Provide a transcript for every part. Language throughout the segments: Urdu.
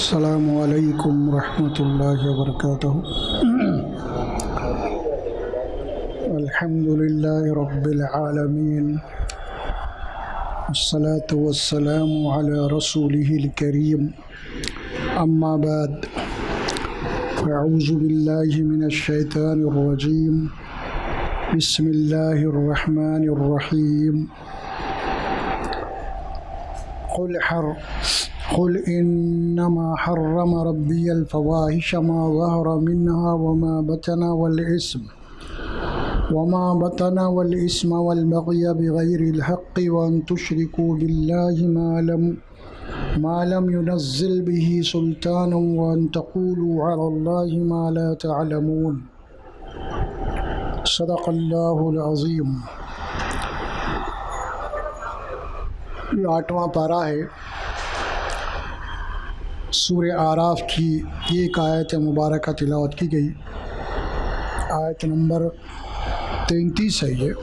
السلام علیکم ورحمۃ اللہ وبرکاتہ۔ الحمد للہ رب العالمین، والصلاة والسلام علی رسولہ الکریم، اما بعد فاعوذ باللہ من الشیطان الرجیم، بسم اللہ الرحمن الرحیم۔ قل انما حرم ربی الفواحش ما ظہر منها وما بطن والاسم والبغی بغیر الحق وان تشرکوا باللہ ما لم ينزل به سلطانا وان تقولوا علی اللہ ما لا تعلمون۔ صدق اللہ العظیم۔ یہ 8واں پارہ ہے سورہ اعراف کی، ایک آیت مبارکہ تلاوت کی گئی، آیت نمبر 33 ہے یہ۔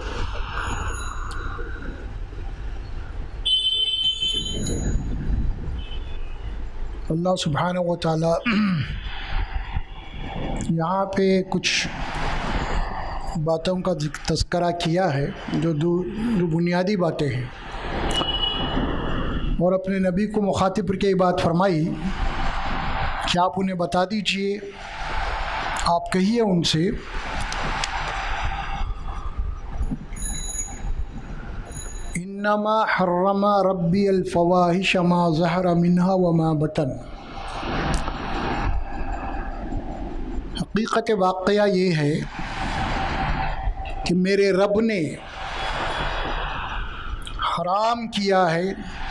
اللہ سبحانہ و تعالی یہاں پہ کچھ باتوں کا تذکرہ کیا ہے جو بنیادی باتیں ہیں، اور اپنے نبی کو مخاطب کر کے یہ بات فرمائی کہ آپ انہیں بتا دیجئے، آپ کہیے ان سے انما حرم ربی الفواحش ما ظہر منها وما بطن۔ حقیقت واقعہ یہ ہے کہ میرے رب نے حرام کیا ہے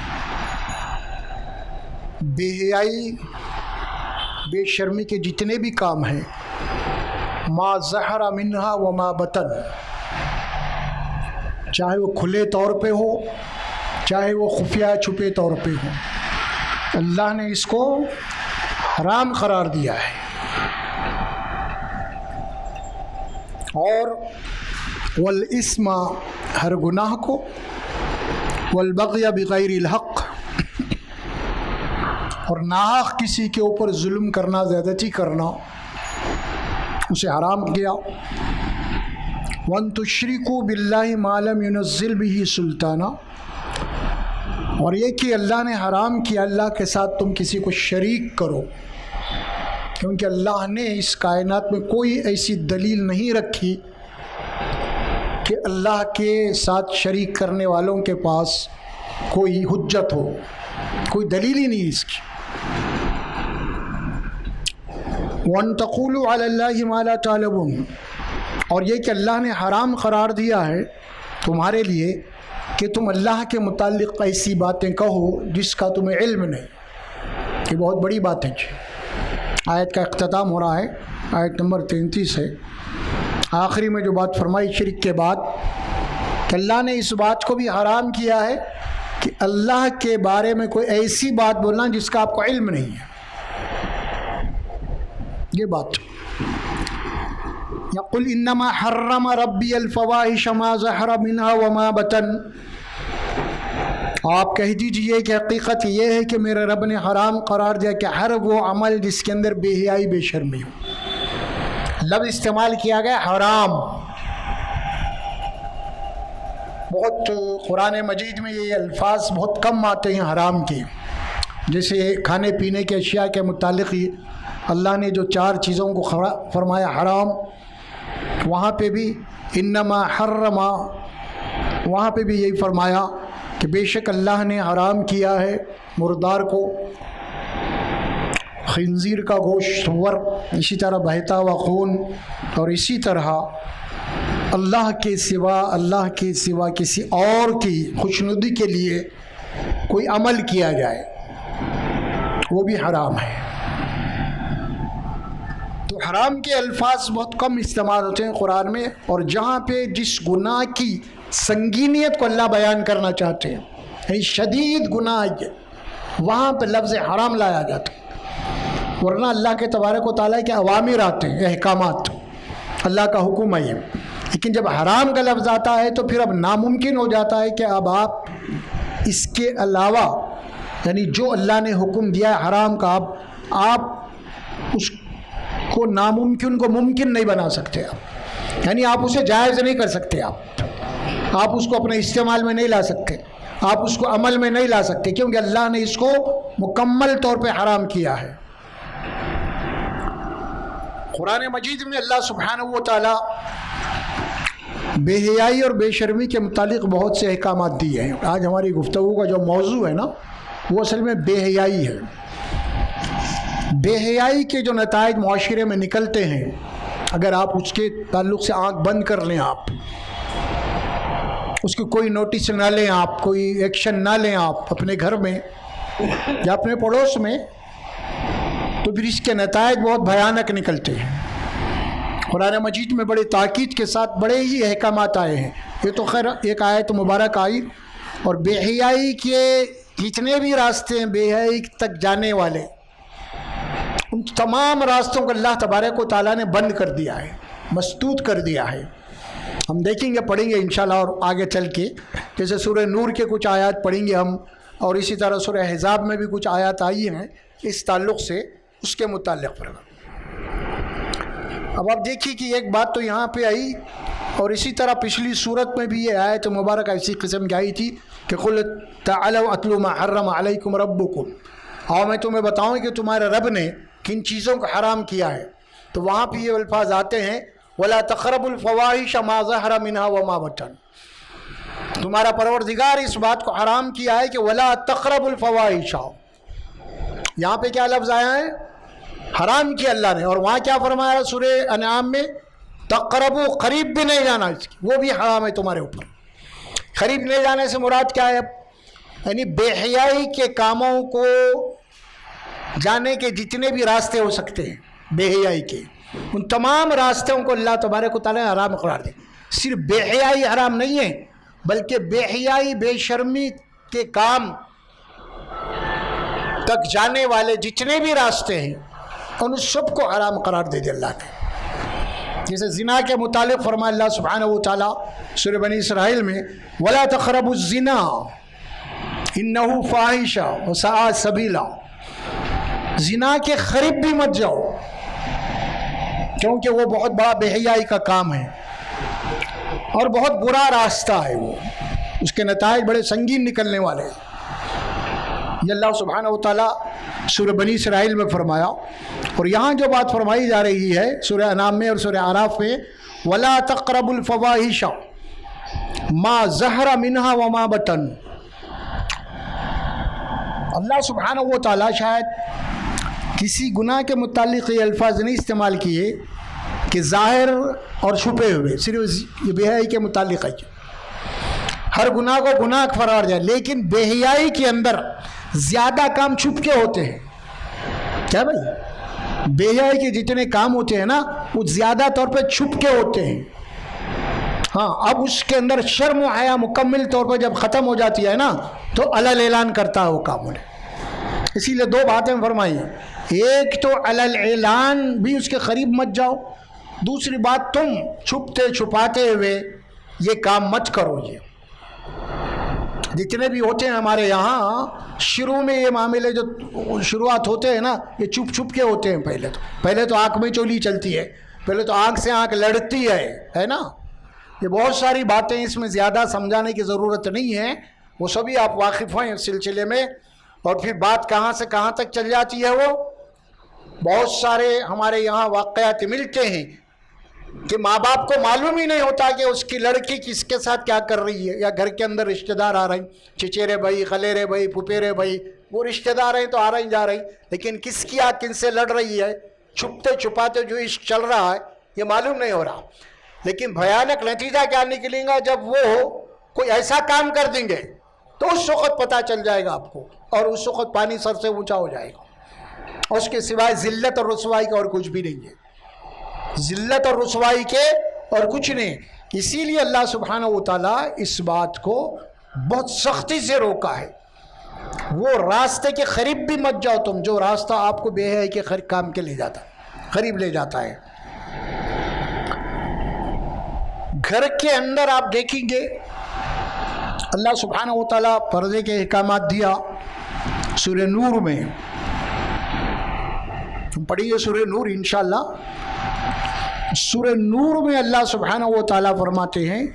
بے حیائی، بے شرمی کے جتنے بھی کام ہیں، ما ظہر منہا وما بطن، چاہے وہ کھلے طور پہ ہو چاہے وہ خفیہ چھپے طور پہ ہو، اللہ نے اس کو حرام قرار دیا ہے۔ اور والاسم، ہر گناہ کو، والبغی بغیر الحق، اور ناحق کسی کے اوپر ظلم کرنا، زیادتی کرنا، اسے حرام کیا۔ وَأَن تُشْرِكُوا بِاللَّهِ مَا لَمْ يُنَزِّلْ بِهِ سُلْطَانًا، اور یہ کہ اللہ نے حرام کیا اللہ کے ساتھ تم کسی کو شریک کرو، کیونکہ اللہ نے اس کائنات میں کوئی ایسی دلیل نہیں رکھی کہ اللہ کے ساتھ شریک کرنے والوں کے پاس کوئی حجت ہو، کوئی دلیل ہی نہیں اس کی۔ وَأَن تَقُولُوا عَلَى اللَّهِ مَا لَا تَعْلَمُونَ، اور یہ کہ اللہ نے حرام قرار دیا ہے تمہارے لیے کہ تم اللہ کے متعلق ایسی باتیں کہو جس کا تمہیں علم نہیں۔ یہ بہت بڑی بات ہے۔ آیت کا اختتام ہو رہا ہے، آیت نمبر 33 ہے۔ آخری میں جو بات فرمائی شرک کے بعد کہ اللہ نے اس بات کو بھی حرام کیا ہے کہ اللہ کے بارے میں کوئی ایسی بات بولنا جس کا آپ کو علم نہیں ہے۔ یہ بات قل انما حرم ربی الفواحش ما ظہر منها وما بطن، آپ کہہ دیجئے کہ حقیقت یہ ہے کہ میرے رب نے حرام قرار دیا کہ ہر وہ عمل جس کے اندر بے حیائی، بے شرمی ہو۔ لفظ استعمال کیا گیا حرام۔ بہت قرآن مجید میں یہ الفاظ بہت کم آتے ہیں حرام کے، جیسے کھانے پینے کے اشیاء کے متعلق ہی اللہ نے جو 4 چیزوں کو فرمایا حرام، وہاں پہ بھی انما حرم، وہاں پہ بھی یہی فرمایا کہ بے شک اللہ نے حرام کیا ہے مردار کو، خنزیر کا گوشت، سور، اسی طرح بہتا ہوا خون، اور اسی طرح اللہ کے سوا کسی اور کی خوشنودی کے لیے کوئی عمل کیا جائے، وہ بھی حرام ہے۔ تو حرام کے الفاظ بہت کم استعمال ہوتے ہیں قرآن میں، اور جہاں پہ جس گناہ کی سنگینیت کو اللہ بیان کرنا چاہتے ہیں، یعنی شدید گناہ ہے، وہاں پہ لفظ حرام لایا جاتا ہے۔ ورنہ اللہ کے تبارک و تعالیٰ کے اوامر آتے ہیں، احکامات، اللہ کا حکم ہے یہ، لیکن جب حرام کا لفظ آتا ہے تو پھر اب ناممکن ہو جاتا ہے کہ اب آپ اس کے علاوہ یعنی جو اللہ نے حکم دیا ہے حرام کا آپ آپ اس کو ناممکن کو ممکن نہیں بنا سکتے آپ، یعنی آپ اسے جائز نہیں کر سکتے، آپ اس کو اپنے استعمال میں نہیں لا سکتے، آپ اس کو عمل میں نہیں لا سکتے، کیونکہ اللہ نے اس کو مکمل طور پہ حرام کیا ہے۔ قرآن مجید میں اللہ سبحانہ و تعالی بے حیائی اور بے شرمی کے متعلق بہت سے احکامات دیے ہیں۔ آج ہماری گفتگو کا جو موضوع ہے نا وہ اصل میں بے حیائی ہے۔ بے حیائی کے جو نتائج معاشرے میں نکلتے ہیں، اگر آپ اس کے تعلق سے آنکھ بند کر لیں، آپ اس کی کوئی نوٹس نہ لیں، آپ کوئی ایکشن نہ لیں آپ اپنے گھر میں یا اپنے پڑوس میں، تو پھر اس کے نتائج بہت بھیانک نکلتے ہیں۔ قرآن مجید میں بڑے تاکید کے ساتھ بڑے ہی احکامات آئے ہیں۔ یہ تو خیر ایک آیت مبارک آئی، اور بے حیائی کے جتنے بھی راستے ہیں بے حیائی تک جانے والے، ان تمام راستوں کو اللہ تبارک و تعالیٰ نے بند کر دیا ہے، مسدود کر دیا ہے۔ ہم دیکھیں گے، پڑھیں گے انشاءاللہ، اور آگے چل کے جیسے سورہ نور کے کچھ آیات پڑھیں گے ہم، اور اسی طرح سورہ احزاب میں بھی کچھ آیات آئی ہیں اس تعلق سے، اس کے متعلق پر۔ اب آپ دیکھیے کہ ایک بات تو یہاں پہ آئی، اور اسی طرح پچھلی صورت میں بھی یہ آیت مبارکہ اسی قسم کی آئی تھی کہ قل تعالوا اتلوا ما حرم علیکم ربکم، اور میں تمہیں بتاؤں کہ تمہارے رب نے کن چیزوں کو حرام کیا ہے۔ تو وہاں پہ یہ الفاظ آتے ہیں وَلَا تَقْرَبُوا الْفَوَاحِشَ مَا ظَهَرَ مِنْهَا وَمَا بَطَنَ، تمہارا پروردگار اس بات کو حرام کیا ہے کہ وَلَا تَقْرَبُوا الْفَوَاحِشَ، یہاں پہ کیا لفظ آیا ہے؟ حرام کیا اللہ نے، اور وہاں کیا فرمایا سورہ انعام میں؟ تقربوا، قریب بھی نہیں جانا، اس کی وہ بھی حرام ہے تمہارے اوپر۔ قریب نہیں جانے سے مراد کیا ہے؟ یعنی بے حیائی کے کاموں کو جانے کے جتنے بھی راستے ہو سکتے ہیں بے حیائی کے، ان تمام راستوں کو اللہ تبارک و تعالیٰ نے حرام قرار دے۔ صرف بے حیائی حرام نہیں ہے، بلکہ بے حیائی بے شرمی کے کام تک جانے والے جتنے بھی راستے ہیں ان سب کو حرام قرار دے دے اللہ نے۔ جیسے زنا کے متعلق فرمایا اللہ سبحانہ و تعالیٰ سورہ بنی اسرائیل میں وَلَا تَقْرَبُوا الزِّنَا إِنَّهُ فَاحِشَةٌ وَسَاءَ سَبِيلًا، زنا کے قریب بھی مت جاؤ کیونکہ وہ بہت بڑا بے حیائی کا کام ہے اور بہت برا راستہ ہے، وہ اس کے نتائج بڑے سنگین نکلنے والے ہیں۔ یہ اللہ سبحانہ و تعالیٰ سورہ بنی اسرائیل میں فرمایا، اور یہاں جو بات فرمائی جا رہی ہے سورہ انعام میں اور سورہ اعراف میں وَلَا تَقْرَبُوا الْفَوَاحِشَ مَا ظَهَرَ مِنْهَا وَمَا بَطَنَ، اللہ سبحانہ و تعالیٰ شاید کسی گناہ کے متعلق یہ الفاظ نہیں استعمال کیے کہ ظاہر اور چھپے ہوئے، صرف یہ بے حیائی کے متعلق ہے، ہر گناہ کو گناہ قرار دیا، لیکن بے حیائی کے اندر زیادہ کام چھپ کے ہوتے ہیں۔ کیا بھائی؟ بے حیائی کے جتنے کام ہوتے ہیں نا وہ زیادہ طور پہ چھپ کے ہوتے ہیں۔ ہاں، اب اس کے اندر شرم و حیا مکمل طور پر جب ختم ہو جاتی ہے نا تو علل اعلان کرتا ہے وہ کام انہیں۔ اسی لیے دو باتیں فرمائی ہیں، ایک تو علل اعلان بھی اس کے قریب مت جاؤ، دوسری بات تم چھپتے چھپاتے ہوئے یہ کام مت کرو۔ یہ جتنے بھی ہوتے ہیں ہمارے یہاں شروع میں یہ معاملے جو شروعات ہوتے ہیں نا یہ چھپ چھپ کے ہوتے ہیں، پہلے تو آنکھ میں چولی چلتی ہے، پہلے تو آنکھ سے آنکھ لڑتی ہے نا۔ یہ بہت ساری باتیں اس میں زیادہ سمجھانے کی ضرورت نہیں ہے، وہ سبھی آپ واقف ہیں اس سلسلے میں۔ اور پھر بات کہاں سے کہاں تک چل جاتی ہے، وہ بہت سارے ہمارے یہاں واقعات ملتے ہیں کہ ماں باپ کو معلوم ہی نہیں ہوتا کہ اس کی لڑکی کس کے ساتھ کیا کر رہی ہے، یا گھر کے اندر رشتہ دار آ رہے ہیں، چچیرے بھائی، خلیرے بھائی، پھپھیرے بھائی، وہ رشتہ دار ہیں تو آ رہے ہیں جا رہے ہیں، لیکن کس کی آنکھ کن سے لڑ رہی ہے، چھپتے چھپاتے جو عشق چل رہا ہے یہ معلوم نہیں ہو رہا۔ لیکن بھیانک نتیجہ کیا نکلے گا جب وہ کوئی ایسا کام کر دیں گے تو اس وقت پتہ چل جائے گا آپ کو، اور اس وقت پانی سر سے اونچا ہو جائے گا، اور اس کے سوائے ذلت اور رسوائی کا اور کچھ بھی نہیں ہے، ذلت اور رسوائی کے اور کچھ نہیں۔ اسی لیے اللہ سبحانہ و تعالیٰ اس بات کو بہت سختی سے روکا ہے، وہ راستے کے قریب بھی مت جاؤ تم جو راستہ آپ کو بے حیائی کے کام کے لے جاتا ہے، قریب لے جاتا ہے۔ گھر کے اندر آپ دیکھیں گے اللہ سبحانہ و تعالیٰ پردے کے احکامات دیا سورہ نور میں، پڑھیے سورہ نور انشاءاللہ. سورہ نور میں اللہ سبحانہ و تعالیٰ فرماتے ہیں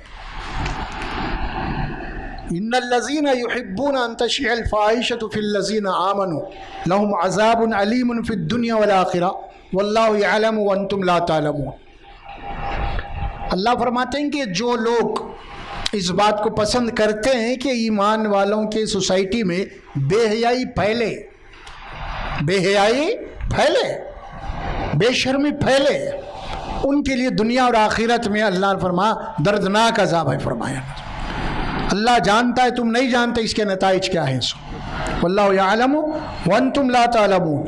ان الذین یحبون ان تشیع الفاحشۃ فی الذین آمنوا لهم عذاب علیم فی الدنیا والآخرہ واللہ یعلم وانتم لا تعلمون. اللہ فرماتے ہیں کہ جو لوگ اس بات کو پسند کرتے ہیں کہ ایمان والوں کے سوسائٹی میں بے حیائی پھیلے، بے حیائی پھیلے، بے شرمی پھیلے، ان کے لیے دنیا اور آخرت میں اللہ نے فرمایا دردناک عذاب ہے. فرمایا اللہ جانتا ہے، تم نہیں جانتے اس کے نتائج کیا ہیں. واللہ یعلم وانتم لا تعلمون.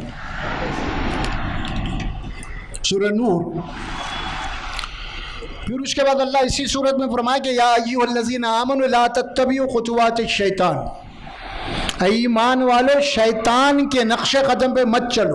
سورہ نور. پھر اس کے بعد اللہ اسی صورت میں فرمایا کہ یا ایھا الذین آمنوا لا تتبعوا خطوات الشیطان. اے ایمان والو شیطان کے نقش قدم پہ مت چلو.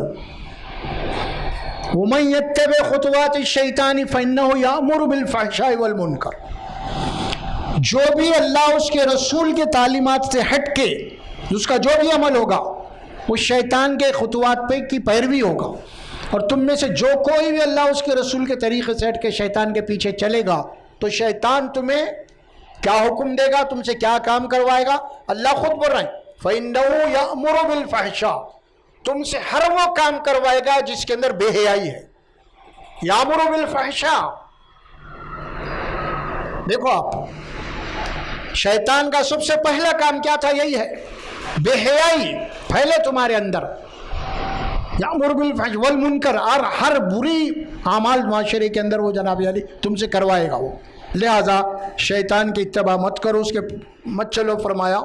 ومن یتبع خطوات الشیطان فإنہ یأمر بالفحشاء والمنکر. جو بھی اللہ اس کے رسول کے تعلیمات سے ہٹ کے اس کا جو بھی عمل ہوگا وہ شیطان کے خطوات پہ کی پیروی ہوگا. اور تم میں سے جو کوئی بھی اللہ اس کے رسول کے طریقے سے ہٹ کے شیطان کے پیچھے چلے گا تو شیطان تمہیں کیا حکم دے گا، تم سے کیا کام کروائے گا. اللہ خود بول رہے ہیں فإنہ یأمر بالفحشاء. تم سے ہر وہ کام کروائے گا جس کے اندر بے حیائی ہے. یأمر بالفحشاء. دیکھو آپ، شیطان کا سب سے پہلا کام کیا تھا؟ یہی ہے بے حیائی پھیلے تمہارے اندر. یأمر بالفحشاء والمنکر. اور ہر بری اعمال معاشرے کے اندر وہ جناب علی تم سے کروائے گا وہ. لہذا شیطان کی اتباع مت کرو، اس کے مت چلو. فرمایا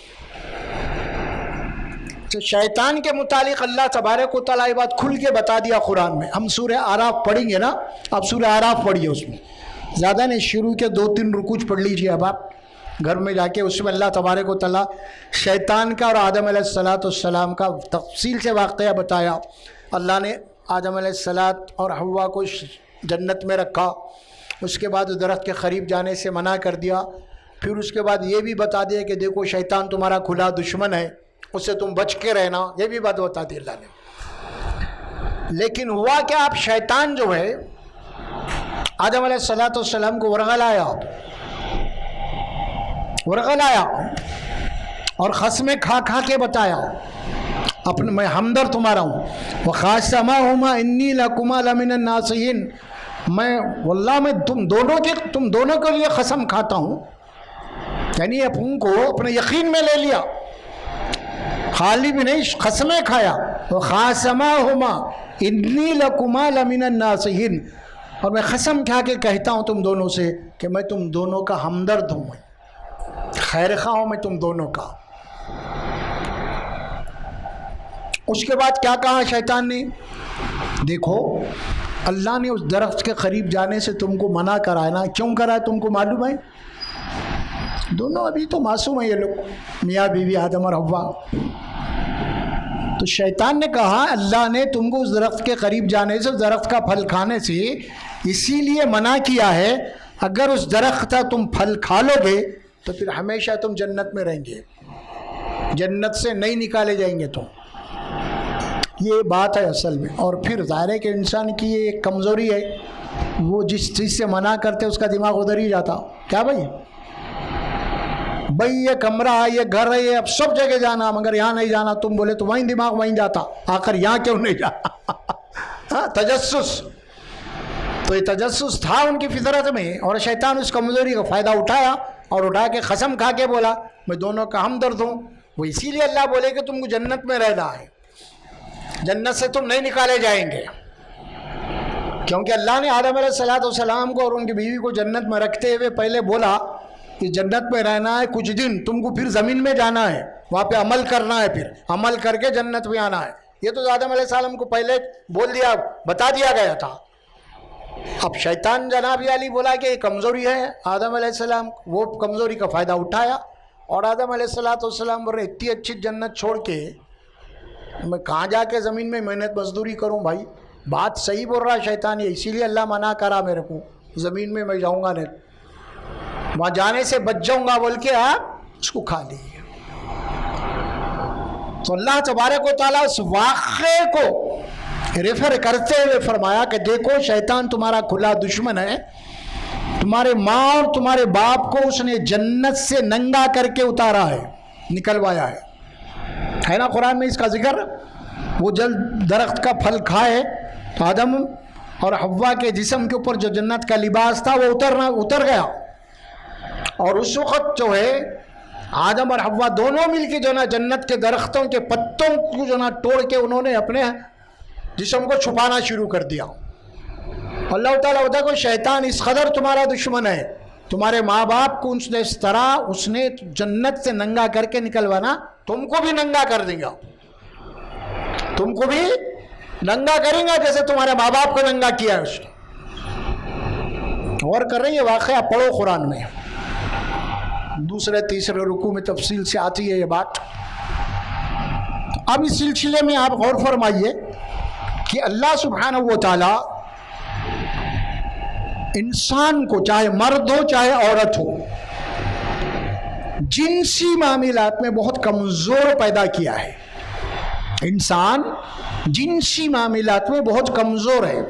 تو شیطان کے متعلق اللہ تبارک و تعالیٰ یہ بات کھل کے بتا دیا قرآن میں. ہم سورہ اعراف پڑھیں گے نا، اب سورہ اعراف پڑھیے. اس میں زیادہ نہیں، شروع کے 2-3 رکوع پڑھ لیجئے اب آپ گھر میں جا کے. اس میں اللہ تبارک و تعالیٰ شیطان کا اور آدم علیہ السلام کا تفصیل سے واقعہ بتایا. اللہ نے آدم علیہ السلام اور حوا کو جنت میں رکھا، اس کے بعد درخت کے قریب جانے سے منع کر دیا. پھر اس کے بعد یہ بھی بتا دیا کہ دیکھو شیطان تمہارا کھلا دشمن ہے، اس سے تم بچ کے رہنا. یہ بھی بات بتا دی اللہ نے. لیکن ہوا کہ آپ شیطان جو ہے آدم علیہ السلام کو ورغلایا اور قسمیں کھا کھا کے بتایا اپنے میں ہمدرد تمہارا ہوں. وَخَاصَمَهُمَا إِنِّي لَكُمَا لَمِنَ النَّاصِحِينَ. میں واللہ میں تم دونوں کے لیے قسم کھاتا ہوں. یعنی ان کو اپنے یقین میں لے لیا، خالی بھی نہیں قسمیں کھایا. وَخَاصَمَهُمَا إِنِّي لَكُمَا لَمِنَ النَّاصِحِينَ. اور میں قسم کھا کے کہتا ہوں تم دونوں سے کہ میں تم دونوں کا ہمدرد ہوں، خیر خواہ ہوں میں تم دونوں کا. اس کے بعد کیا کہا شیطان نے؟ دیکھو اللہ نے اس درخت کے قریب جانے سے تم کو منع کرایا نا. کیوں کرایا تم کو معلوم ہے؟ دونوں ابھی تو معصوم ہیں یہ لوگ، میاں بیوی آدم اور حوا. تو شیطان نے کہا اللہ نے تم کو اس درخت کے قریب جانے سے، اس درخت کا پھل کھانے سے اسی لیے منع کیا ہے، اگر اس درخت کا تم پھل کھا لو گے تو پھر ہمیشہ تم جنت میں رہیں گے، جنت سے نہیں نکالے جائیں گے تم. یہ بات ہے اصل میں. اور پھر ظاہر ہے کہ انسان کی یہ ایک کمزوری ہے، وہ جس چیز سے منع کرتے اس کا دماغ ادھر ہی جاتا. کیا بھائی یہ کمرہ ہے، یہ گھر ہے، یہ اب سب جگہ جانا، مگر یہاں نہیں جانا. تم بولے تو وہیں دماغ وہیں جاتا، آخر یہاں کیوں نہیں جانا؟ تجسس. تو یہ تجسس تھا ان کی فطرت میں، اور شیطان اس کمزوری کا فائدہ اٹھایا اور اٹھا کے قسم کھا کے بولا میں دونوں کا ہمدرد ہوں. وہ اسی لیے اللہ بولے کہ تم کو جنت میں رہنا ہے، جنت سے تم نہیں نکالے جائیں گے. کیونکہ اللہ نے آدم علیہ السلام کو اور ان کی بیوی کو جنت میں رکھتے ہوئے پہلے بولا کہ جنت میں رہنا ہے کچھ دن، تم کو پھر زمین میں جانا ہے، وہاں پہ عمل کرنا ہے، پھر عمل کر کے جنت میں آنا ہے. یہ تو آدم علیہ السلام کو پہلے بول دیا، بتا دیا گیا تھا. اب شیطان جناب علی بولا کہ یہ کمزوری ہے آدم علیہ السلام، وہ کمزوری کا فائدہ اٹھایا اور آدم علیہ السلام بول رہے اتنی اچھی جنت چھوڑ کے میں کہاں جا کے زمین میں محنت مزدوری کروں. بھائی بات صحیح بول رہا شیطان، یہ اسی لیے اللہ منع کرا میرے کو، زمین میں جاؤں گا نہیں، وہاں جانے سے بچ جاؤں گا بول کے آپ اس کو کھا لیجیے. تو اللہ تبارک و تعالیٰ اس واقعے کو ریفر کرتے ہوئے فرمایا کہ دیکھو شیطان تمہارا کھلا دشمن ہے، تمہارے ماں اور تمہارے باپ کو اس نے جنت سے ننگا کر کے اتارا ہے، نکلوایا ہے نا قرآن میں اس کا ذکر۔ وہ جلد درخت کا پھل کھائے تو آدم اور حوا کے جسم کے اوپر جو جنت کا لباس تھا وہ اتر گیا، اور اس وقت جو ہے آدم اور حوا دونوں مل کے جو نا جنت کے درختوں کے پتوں کو جو نا توڑ کے انہوں نے اپنے جسم کو چھپانا شروع کر دیا۔ اللہ تعالیٰ ہوتا کہ شیطان اس قدر تمہارا دشمن ہے، تمہارے ماں باپ کو اس طرح اس نے جنت سے ننگا کر کے نکلوانا، تم کو بھی ننگا کر دیں گا، تم کو بھی ننگا کریں گا جیسے تمہارے ماں باپ کو ننگا کیا ہے اس نے۔ غور کر رہے ہیں یہ واقعہ پڑھو قرآن میں، دوسرے تیسرے رکوع میں تفصیل سے آتی ہے یہ بات۔ اب اس سلسلے میں آپ غور فرمائیے کہ اللہ سبحانہ و تعالی انسان کو، چاہے مرد ہو چاہے عورت ہو، جنسی معاملات میں بہت کمزور پیدا کیا ہے۔ انسان جنسی معاملات میں بہت کمزور ہے،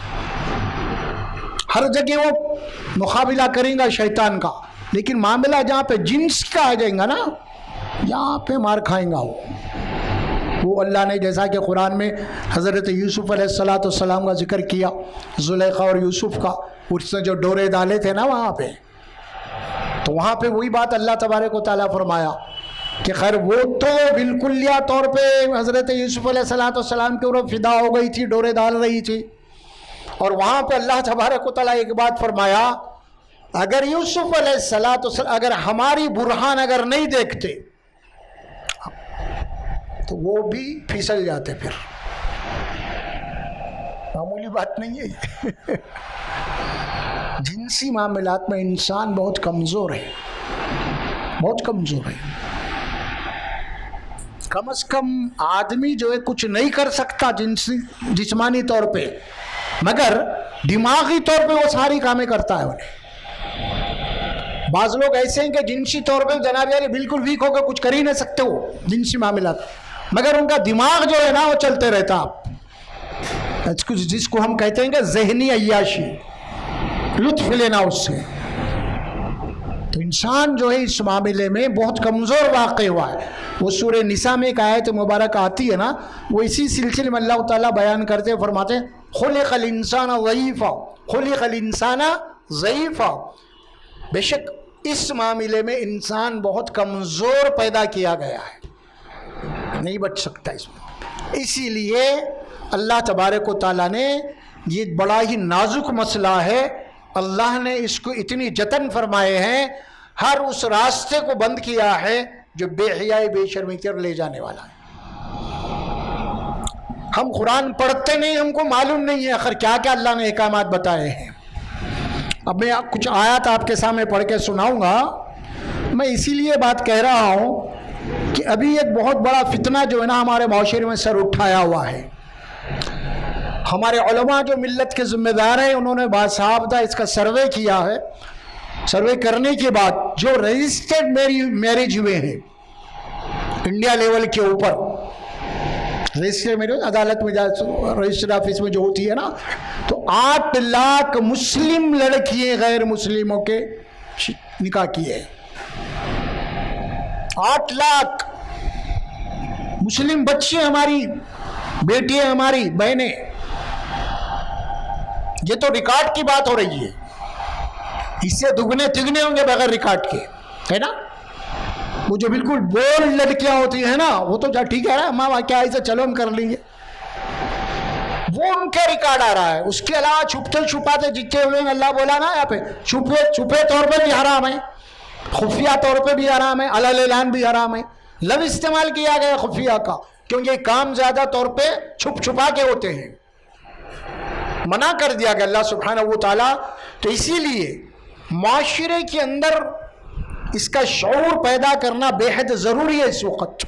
ہر جگہ وہ مقابلہ کریں گا شیطان کا، لیکن معاملہ جہاں پہ جنس کا آ جائیں گا نا، یہاں پہ مار کھائیں گا وہ اللہ نے جیسا کہ قرآن میں حضرت یوسف علیہ السلام کا ذکر کیا، زلیخا اور یوسف کا، اس نے جو ڈورے ڈالے تھے نا وہاں پہ، تو وہاں پہ وہی بات اللہ تبارک و تعالیٰ فرمایا کہ خیر وہ تو بالکلیہ طور پہ حضرت یوسف علیہ السلام کے اوپر فدا ہو گئی تھی، ڈورے ڈال رہی تھی، اور وہاں پہ اللہ تبارک و تعالیٰ ایک بات فرمایا، اگر یوسف علیہ السلام اگر ہماری برہان اگر نہیں دیکھتے تو وہ بھی پھسل جاتے، پھر معمولی بات نہیں ہے یہ۔ جنسی معاملات میں انسان بہت کمزور ہے، بہت کمزور ہے۔ کم از کم آدمی جو ہے کچھ نہیں کر سکتا جسمانی طور پہ، مگر دماغی طور پہ وہ ساری کامیں کرتا ہے انہیں۔ بعض لوگ ایسے ہیں کہ جنسی طور پہ جناب یار بالکل ویک ہو کے کچھ کر ہی نہیں سکتے وہ جنسی معاملات، مگر ان کا دماغ جو ہے نا وہ چلتے رہتا، جس کو ہم کہتے ہیں کہ ذہنی عیاشی، لطف لینا اس سے۔ تو انسان جو ہے اس معاملے میں بہت کمزور واقع ہوا ہے۔ وہ سورہ نساء میں ایک آیت مبارکہ آتی ہے نا، وہ اسی سلسلے میں اللہ تعالیٰ بیان کرتے فرماتے ہیں خلق الانسان ضعیفا، خلق الانسان ضعیفا، بے شک اس معاملے میں انسان بہت کمزور پیدا کیا گیا ہے، نہیں بچ سکتا اس میں۔ اسی لیے اللہ تبارک و تعالیٰ نے یہ بڑا ہی نازک مسئلہ ہے، اللہ نے اس کو اتنی جتن فرمائے ہیں، ہر اس راستے کو بند کیا ہے جو بے حیائی بے شرمی کر لے جانے والا ہے۔ ہم قرآن پڑھتے نہیں، ہم کو معلوم نہیں ہے آخر کیا کیا اللہ نے احکامات بتائے ہیں۔ اب میں کچھ آیات آپ کے سامنے پڑھ کے سناؤں گا۔ میں اسی لیے بات کہہ رہا ہوں کہ ابھی ایک بہت بڑا فتنہ جو ہے نا ہمارے معاشرے میں سر اٹھایا ہوا ہے۔ ہمارے علماء جو ملت کے ذمہ دار ہیں انہوں نے باضابطہ اس کا سروے کیا ہے۔ سروے کرنے کے بعد جو رجسٹرڈ میرج ہوئے ہیں انڈیا لیول کے اوپر، رجسٹرڈ میرج عدالت میں رجسٹر آفس میں جو ہوتی ہے نا، تو 8 لاکھ مسلم لڑکیاں غیر مسلموں کے نکاح کیے، 8 لاکھ مسلم بچے، ہماری بیٹیاں، ہماری بہنیں، یہ تو ریکارڈ کی بات ہو رہی ہے، اس سے دگنے تگنے ہوں گے بغیر ریکارڈ کے، ہے نا۔ وہ جو بالکل بول لڑکیاں ہوتی ہیں نا، وہ تو ٹھیک ہے نا ماں کیا ایسے چلو ہم کر لیں گے، وہ ان کے ریکارڈ آ رہا ہے۔ اس کے علاوہ چھپتے چھپاتے جتنے ہوئے ہیں، اللہ بولا نا یہاں پہ چھپے طور پہ بھی حرام ہے، خفیہ طور پہ بھی حرام ہے، علی اعلان بھی حرام ہے۔ لفظ استعمال کیا گیا خفیہ کا، کیونکہ یہ کام زیادہ طور پہ چھپ چھپا کے ہوتے ہیں، منع کر دیا گیا اللہ سبحانہ و تعالیٰ۔ تو اسی لیے معاشرے کے اندر اس کا شعور پیدا کرنا بے حد ضروری ہے اس وقت۔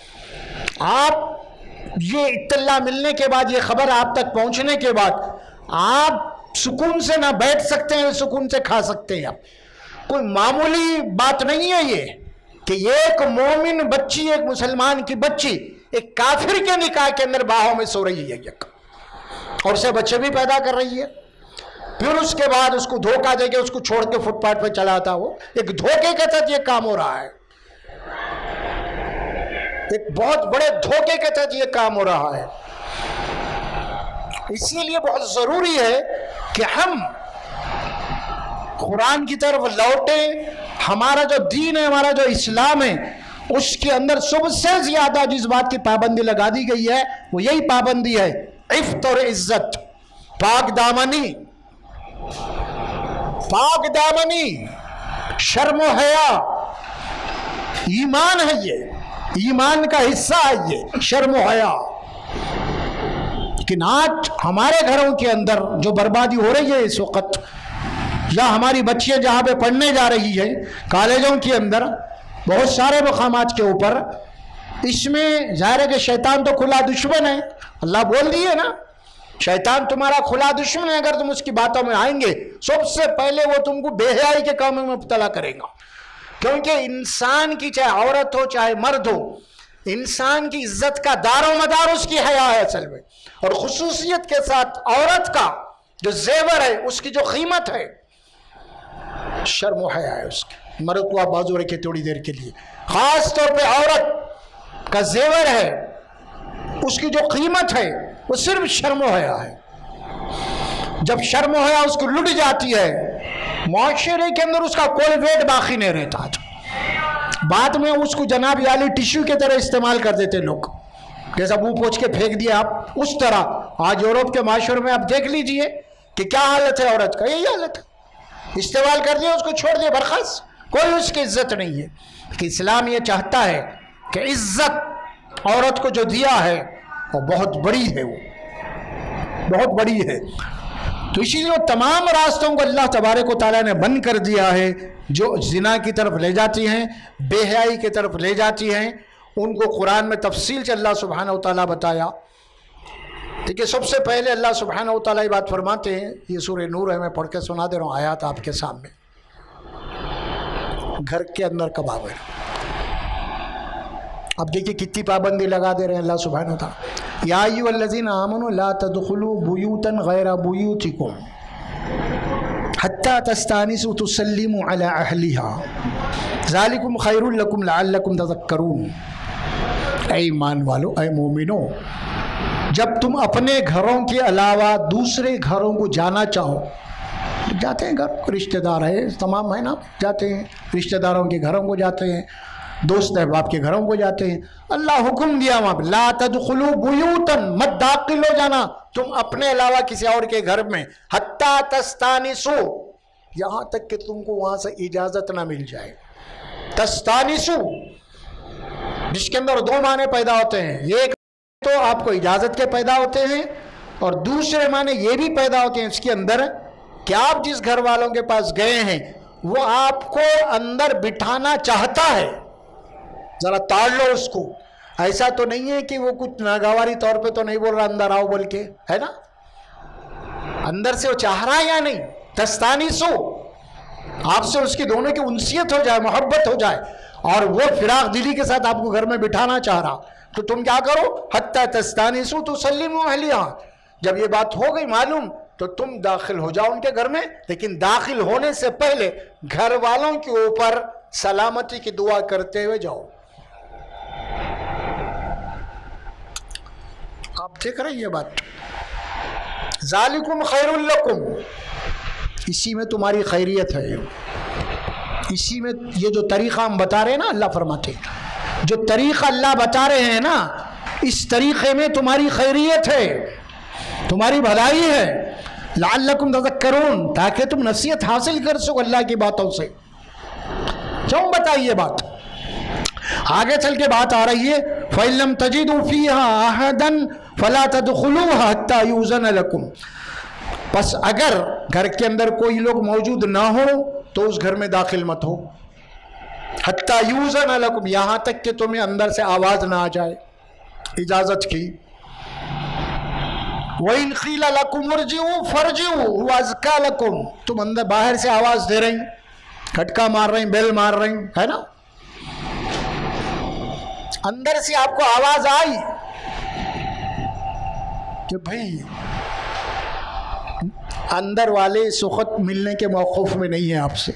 آپ یہ اطلاع ملنے کے بعد، یہ خبر آپ تک پہنچنے کے بعد، آپ سکون سے نہ بیٹھ سکتے ہیں، سکون سے کھا سکتے ہیں۔ کوئی معمولی بات نہیں ہے یہ کہ ایک مومن بچی، ایک مسلمان کی بچی ایک کافر کے نکاح کے اندر باہوں میں سو رہی ہے۔ اور اسے بچے بھی پیدا کر رہی ہے، پھر اس کے بعد اس کو دھوکہ دے کے اس کو چھوڑ کے فٹ پاتھ پہ چلاتا، وہ ایک دھوکے کے تحت یہ کام ہو رہا ہے، ایک بہت بڑے دھوکے کے تحت یہ کام ہو رہا ہے۔ اسی لیے بہت ضروری ہے کہ ہم قرآن کی طرف لوٹیں۔ ہمارا جو دین ہے، ہمارا جو اسلام ہے، اس کے اندر سب سے زیادہ جس بات کی پابندی لگا دی گئی ہے وہ یہی پابندی ہے، عفت اور عزت، پاک دامنی، پاک دامنی، شرم و حیا، ایمان ہے، یہ ایمان کا حصہ ہے، یہ شرم و حیا۔ لیکن آج ہمارے گھروں کے اندر جو بربادی ہو رہی ہے اس وقت، یا ہماری بچیاں جہاں پہ پڑھنے جا رہی ہیں کالجوں کے اندر بہت سارے مقامات کے اوپر، اس میں ظاہر ہے کہ شیطان تو کھلا دشمن ہے، اللہ بول دیے نا، شیطان تمہارا کھلا دشمن ہے، اگر تم اس کی باتوں میں آئیں گے سب سے پہلے وہ تم کو بے حیائی کے کاموں میں مبتلا کرے گا، کیونکہ انسان کی چاہے عورت ہو چاہے مرد ہو، انسان کی عزت کا دار و مدار اس کی حیا ہے اصل میں، اور خصوصیت کے ساتھ عورت کا جو زیور ہے، اس کی جو قیمت ہے، شرم و حیا ہے اس کی۔ مرد کو آپ بازو رکھے تھوڑی دیر کے لیے، خاص طور پہ عورت کا زیور ہے، اس کی جو قیمت ہے وہ صرف شرم و حیا ہے۔ جب شرم و حیا اس کو لٹ جاتی ہے، معاشرے کے اندر اس کا کوئی ویٹ باقی نہیں رہتا، بعد میں اس کو جناب عالی ٹیشو کی طرح استعمال کر دیتے لوگ، جیسا منہ پوچھ کے پھینک دیا آپ، اس طرح آج یورپ کے معاشرے میں آپ دیکھ لیجئے کہ کیا حالت ہے عورت کا، یہی حالت ہے، استعمال کر دیا، اس کو چھوڑ دیا برخاست، کوئی اس کی عزت نہیں ہے۔ کہ اسلام یہ چاہتا ہے کہ عزت عورت کو جو دیا ہے وہ بہت بڑی ہے، وہ بہت بڑی ہے، تو اسی لیے وہ تمام راستوں کو اللہ تبارک و تعالیٰ نے بند کر دیا ہے جو زنا کی طرف لے جاتی ہیں، بے حیائی کی طرف لے جاتی ہیں، ان کو قرآن میں تفصیل سے اللہ سبحانہ و تعالیٰ بتایا۔ ٹھیک ہے، سب سے پہلے اللہ سبحانہ و تعالیٰ یہ بات فرماتے ہیں، یہ سورہ نور ہے، میں پڑھ کے سنا دے رہا ہوں آیات آپ کے سامنے۔ گھر کے اندر کباب ہے، اب دیکھیے کتنی پابندی لگا دے رہے ہیں اللہ سبحانہ و تعالیٰ۔ یا ایھا الذین آمنوا لا تدخلوا بیوتا غیر بیوتکم حتی تستأنسوا وتسلموا علی اہلہا ذالکم خیر لکم لعلکم تذکرون۔ اے ایمان والو، اے مومنو، جب تم اپنے گھروں کے علاوہ دوسرے گھروں کو جانا چاہو، جاتے ہیں گھر، رشتہ دار ہے، تمام ہے نا، جاتے ہیں رشتہ داروں کے گھروں کو جاتے ہیں، دوست احباب کے گھروں کو جاتے ہیں، اللہ حکم دیا وہاں پہ لا تدخلوا بیوتا، مت داخل ہو جانا تم اپنے علاوہ کسی اور کے گھر میں، حتی تستانسوا، یہاں تک کہ تم کو وہاں سے اجازت نہ مل جائے۔ تستانسوا جس کے اندر دو معنی پیدا ہوتے ہیں، ایک تو آپ کو اجازت کے پیدا ہوتے ہیں، اور دوسرے معنی یہ بھی پیدا ہوتے ہیں اس کے اندر کہ آپ جس گھر والوں کے پاس گئے ہیں وہ آپ کو اندر بٹھانا چاہتا ہے، ذرا تاڑ لو اس کو، ایسا تو نہیں ہے کہ وہ کچھ ناگواری طور پہ تو نہیں بول رہا اندر آؤ بول کے، ہے نا، اندر سے وہ چاہ رہا ہے یا نہیں، تستانسوا، آپ سے اس کی دونوں کی انسیت ہو جائے، محبت ہو جائے، اور وہ فراق دلی کے ساتھ آپ کو گھر میں بٹھانا چاہ رہا، تو تم کیا کرو، حتی تستانسوا تسلموا اہلہا، جب یہ بات ہو گئی معلوم تو تم داخل ہو جاؤ ان کے گھر میں، لیکن داخل ہونے سے پہلے گھر والوں کے اوپر سلامتی کی دعا کرتے ہوئے جاؤ۔ آپ دیکھ رہے ہیں یہ بات، ذالکم خیر لکم، اسی میں تمہاری خیریت ہے، اسی میں یہ جو طریقہ ہم بتا رہے ہیں نا، اللہ فرماتے ہیں جو طریقہ اللہ بتا رہے ہیں نا، اس طریقے میں تمہاری خیریت ہے، تمہاری بھلائی ہے، لعلکم تذکرون، تاکہ تم نصیحت حاصل کر سکو اللہ کی باتوں سے۔ کیوں بتائیے بات، آگے چل کے بات آ رہی ہے، فَإِن لَمْ تَجِدُوا فِيهَا أَحَدًا فَلَا تَدْخُلُوهَا حَتَّى يُؤْذَنَ لَكُمْ، پس اگر گھر کے اندر کوئی لوگ موجود نہ ہو تو اس گھر میں داخل مت ہو، حَتَّى يُؤْذَنَ لَكُمْ، یہاں تک کہ تمہیں اندر سے آواز نہ آ جائے، اجازت کی۔ وَإِنْ قِيلَ لَكُمُ ارْجِعُوا فَارْجِعُوا هُوَ أَزْكَىٰ لَكُمْ، تم اندر باہر سے آواز دے رہی، کھٹکا مار رہی، بیل مار رہی، ہے نا، اندر سے آپ کو آواز آئی کہ بھئی اندر والے اس وقت ملنے کے موقف میں نہیں ہیں آپ سے.